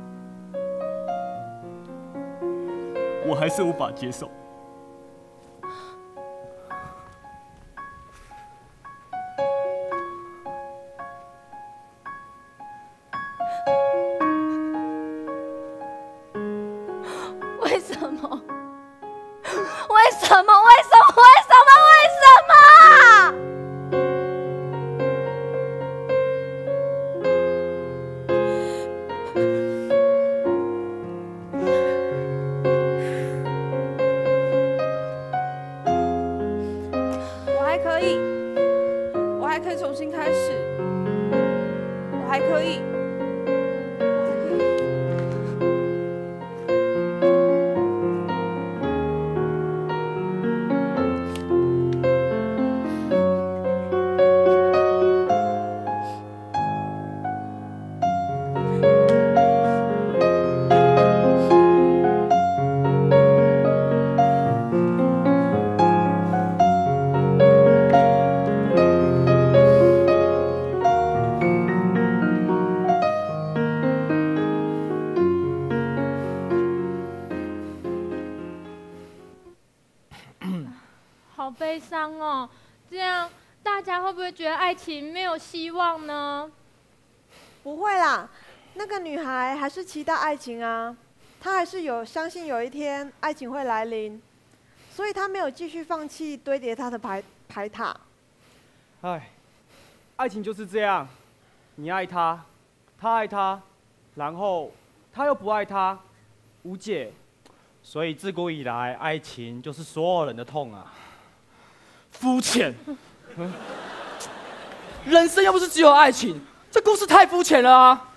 我还是无法接受。 为什么？为什么？为什么？为什么？为什么？ 我还可以，我还可以重新开始，我还可以。 好悲伤哦，这样大家会不会觉得爱情没有希望呢？ 不会啦，那个女孩还是期待爱情啊，她还是有相信有一天爱情会来临，所以她没有继续放弃堆叠她的牌牌塔。 唉，爱情就是这样，你爱他，他爱他，然后他又不爱他，无解。 所以自古以来，爱情就是所有人的痛啊。 肤浅，人生又不是只有爱情，这故事太肤浅了啊！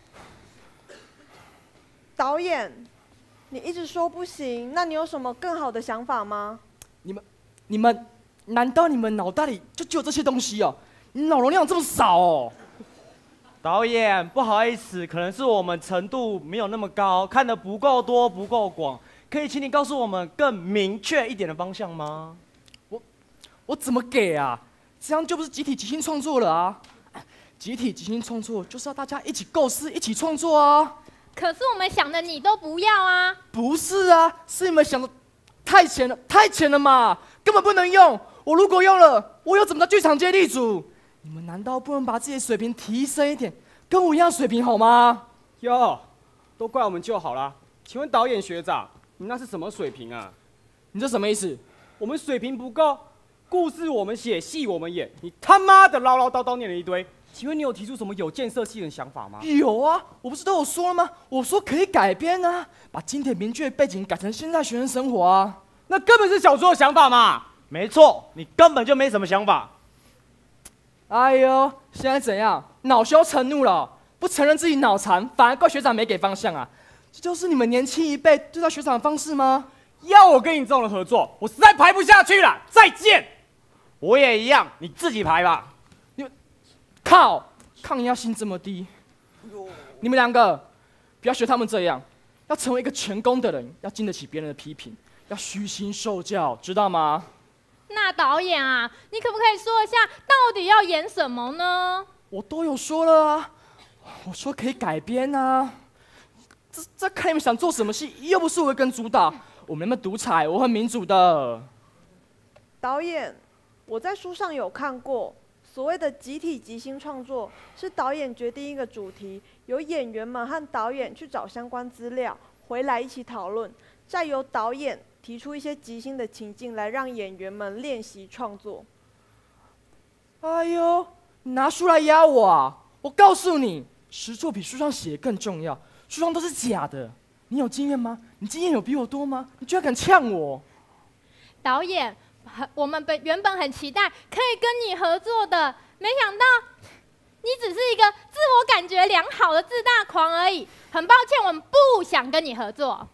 导演，你一直说不行，那你有什么更好的想法吗？ 你们，你们，难道你们脑袋里就只有这些东西哦？你脑容量这么少哦？ 导演，不好意思，可能是我们程度没有那么高，看得不够多，不够广，可以请你告诉我们更明确一点的方向吗？ 我怎么给啊？这样就不是集体即兴创作了啊！集体即兴创作就是要大家一起构思、一起创作啊！ 可是我们想的你都不要啊！ 不是啊，是你们想的太浅了，太浅了嘛，根本不能用。我如果用了，我又怎么在剧场界立足？你们难道不能把自己的水平提升一点，跟我一样水平好吗？ 哟，都怪我们就好啦。请问导演学长，你那是什么水平啊？ 你这什么意思？ 我们水平不够。故事我们写，戏我们演，你他妈的唠唠叨叨念了一堆，请问你有提出什么有建设性的想法吗？ 有啊，我不是都有说了吗？我说可以改编啊，把经典名句的背景改成现在学生生活啊， 那根本是小说的想法嘛。 没错，你根本就没什么想法。 哎呦，现在怎样？恼羞成怒了，不承认自己脑残，反而怪学长没给方向啊？这就是你们年轻一辈对待学长的方式吗？ 要我跟你这种人合作，我实在排不下去了。再见。 我也一样，你自己排吧。 你们靠，抗压性这么低，你们两个不要学他们这样，要成为一个成功的人，要经得起别人的批评，要虚心受教，知道吗？ 那导演啊，你可不可以说一下，到底要演什么呢？ 我都有说了啊，我说可以改编啊。这这看你们想做什么戏，又不是我一个人主导，我没那么独裁，我很民主的。 导演。我在书上有看过，所谓的集体即兴创作，是导演决定一个主题，由演员们和导演去找相关资料，回来一起讨论，再由导演提出一些即兴的情境来让演员们练习创作。 哎呦，你拿书来压我啊！我告诉你，实作比书上写的更重要，书上都是假的。你有经验吗？你经验有比我多吗？你居然敢呛我！ 导演。我们本原本很期待可以跟你合作的，没想到你只是一个自我感觉良好的自大狂而已。很抱歉，我们不想跟你合作。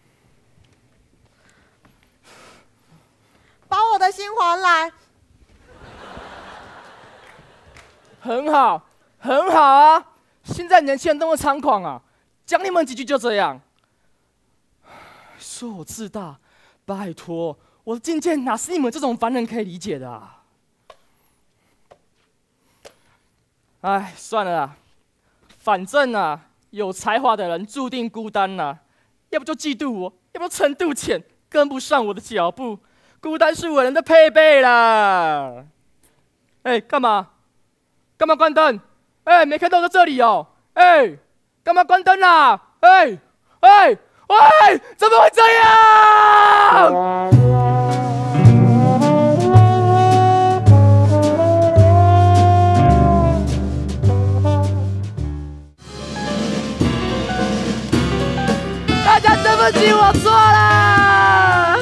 把我的心还来。 很好，很好啊！现在年轻人那么猖狂啊，讲你们几句就这样。说我自大，拜托。我的境界哪是你们这种凡人可以理解的啊！哎，算了啦，反正啊， 有才华的人注定孤单呐、啊，要不就嫉妒我，要不就程度浅，跟不上我的脚步。孤单是伟人的配备啦。哎，干嘛？干嘛关灯？哎，没看到在这里哦。哎，干嘛关灯啦？哎，哎，喂，怎么会这样？大家对不起，我错了。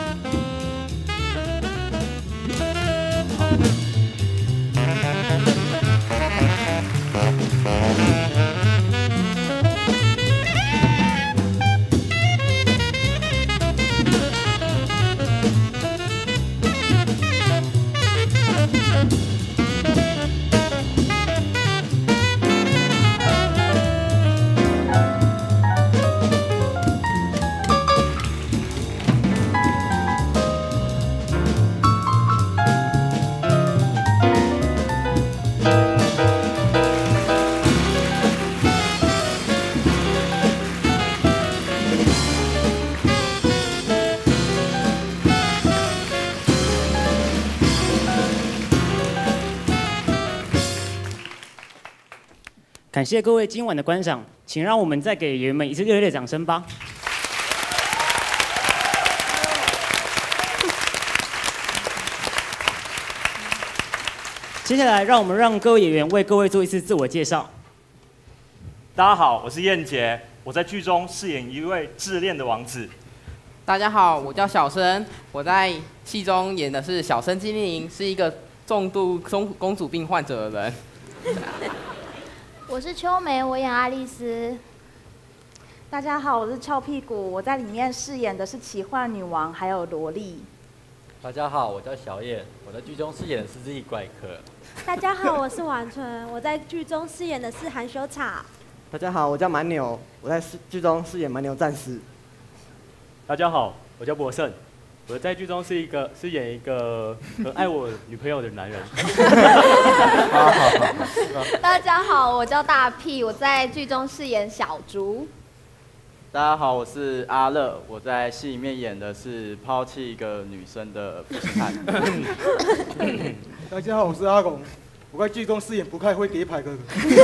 感谢各位今晚的观赏，请让我们再给演员们一次热烈的掌声吧。接下来，让我们让各位演员为各位做一次自我介绍。 大家好，我是燕杰，我在剧中饰演一位自恋的王子。 大家好，我叫小生，我在戏中演的是小生精灵，是一个重度公公主病患者的人。 我是秋梅，我演爱丽丝。 大家好，我是俏屁股，我在里面饰演的是奇幻女王，还有萝莉。 大家好，我叫小叶，我在剧中饰演的是日裔怪客。 大家好，我是婉纯，我在剧中饰演的是含羞草。 大家好，我叫蛮牛，我在剧中饰演蛮牛战士。 大家好，我叫博胜，我在剧中是一个是演一个很爱我女朋友的男人。 好好好。 大家好，我叫大屁，我在剧中饰演小竹。 大家好，我是阿乐，我在戏里面演的是抛弃一个女生的负心汉。 大家好，我是阿公，我在剧中饰演不太会叠牌哥哥。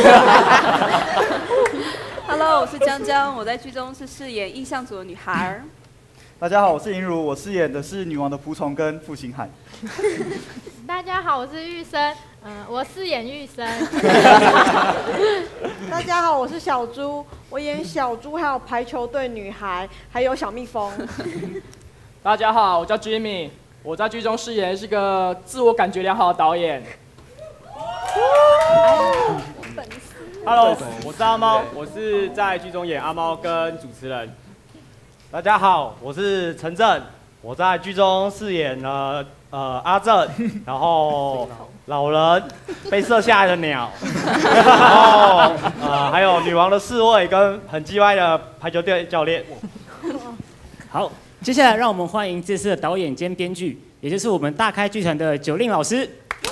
Hello， 我是江江，我在剧中是饰演印象组的女孩。 大家好，我是银如，我饰演的是女王的仆从跟负心汉。 大家好，我是玉生，嗯、呃，我饰演玉生。 大家好，我是小猪，我演小猪，还有排球队女孩，还有小蜜蜂。 大家好，我叫 Jimmy， 我在剧中饰演的是个自我感觉良好的导演。Hello， 我是阿猫，我是在剧中演阿猫跟主持人。 大家好，我是陈正，我在剧中饰演了呃阿正，然后老人被射下来的鸟，然后呃还有女王的侍卫跟很叽歪的排球队教练。 好，接下来让我们欢迎这次的导演兼编剧，也就是我们大开剧团的九令老师。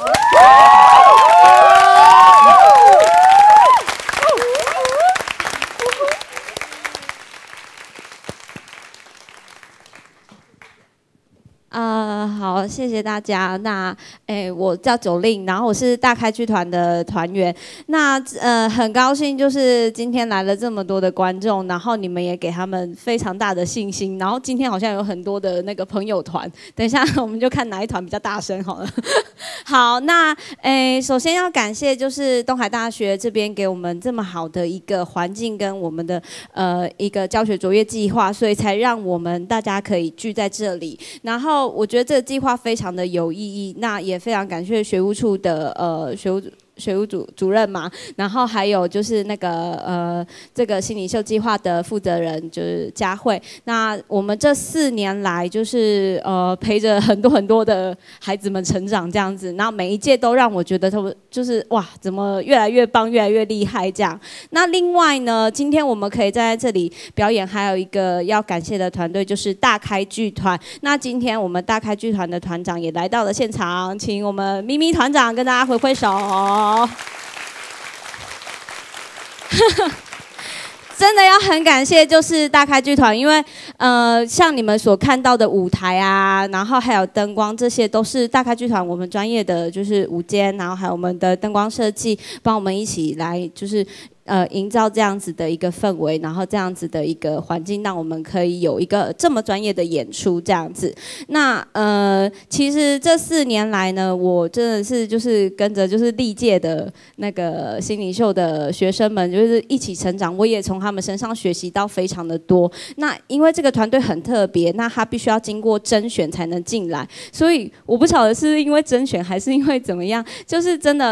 啊、呃，好，谢谢大家。那，诶，我叫九令，然后我是大开剧团的团员。那，呃，很高兴就是今天来了这么多的观众，然后你们也给他们非常大的信心。然后今天好像有很多的那个朋友团，等一下我们就看哪一团比较大声好了。好，那，诶，首先要感谢就是东海大学这边给我们这么好的一个环境跟我们的呃一个教学卓越计划，所以才让我们大家可以聚在这里。然后我觉得这个计划非常的有意义，那也非常感谢学务处的呃学务学务主主任嘛，然后还有就是那个呃这个心理秀计划的负责人就是佳慧。那我们这四年来就是呃陪着很多很多的孩子们成长这样子，然后每一届都让我觉得他们就是哇怎么越来越棒越来越厉害这样。那另外呢，今天我们可以站在这里表演，还有一个要感谢的团队就是大开剧团。那今天我们大开剧团的团长也来到了现场，请我们咪咪团长跟大家挥挥手。 真的要很感谢，就是大开剧团，因为呃，像你们所看到的舞台啊，然后还有灯光，这些都是大开剧团我们专业的就是舞监，然后还有我们的灯光设计，帮我们一起来就是呃营造这样子的一个氛围，然后这样子的一个环境，让我们可以有一个这么专业的演出这样子。那呃，其实这四年来呢，我真的是就是跟着就是历届的那个心理秀的学生们，就是一起成长，我也从他们身上学习到非常的多。那因为这个团队很特别，那他必须要经过甄选才能进来，所以我不晓得是因为甄选还是因为怎么样，就是真的。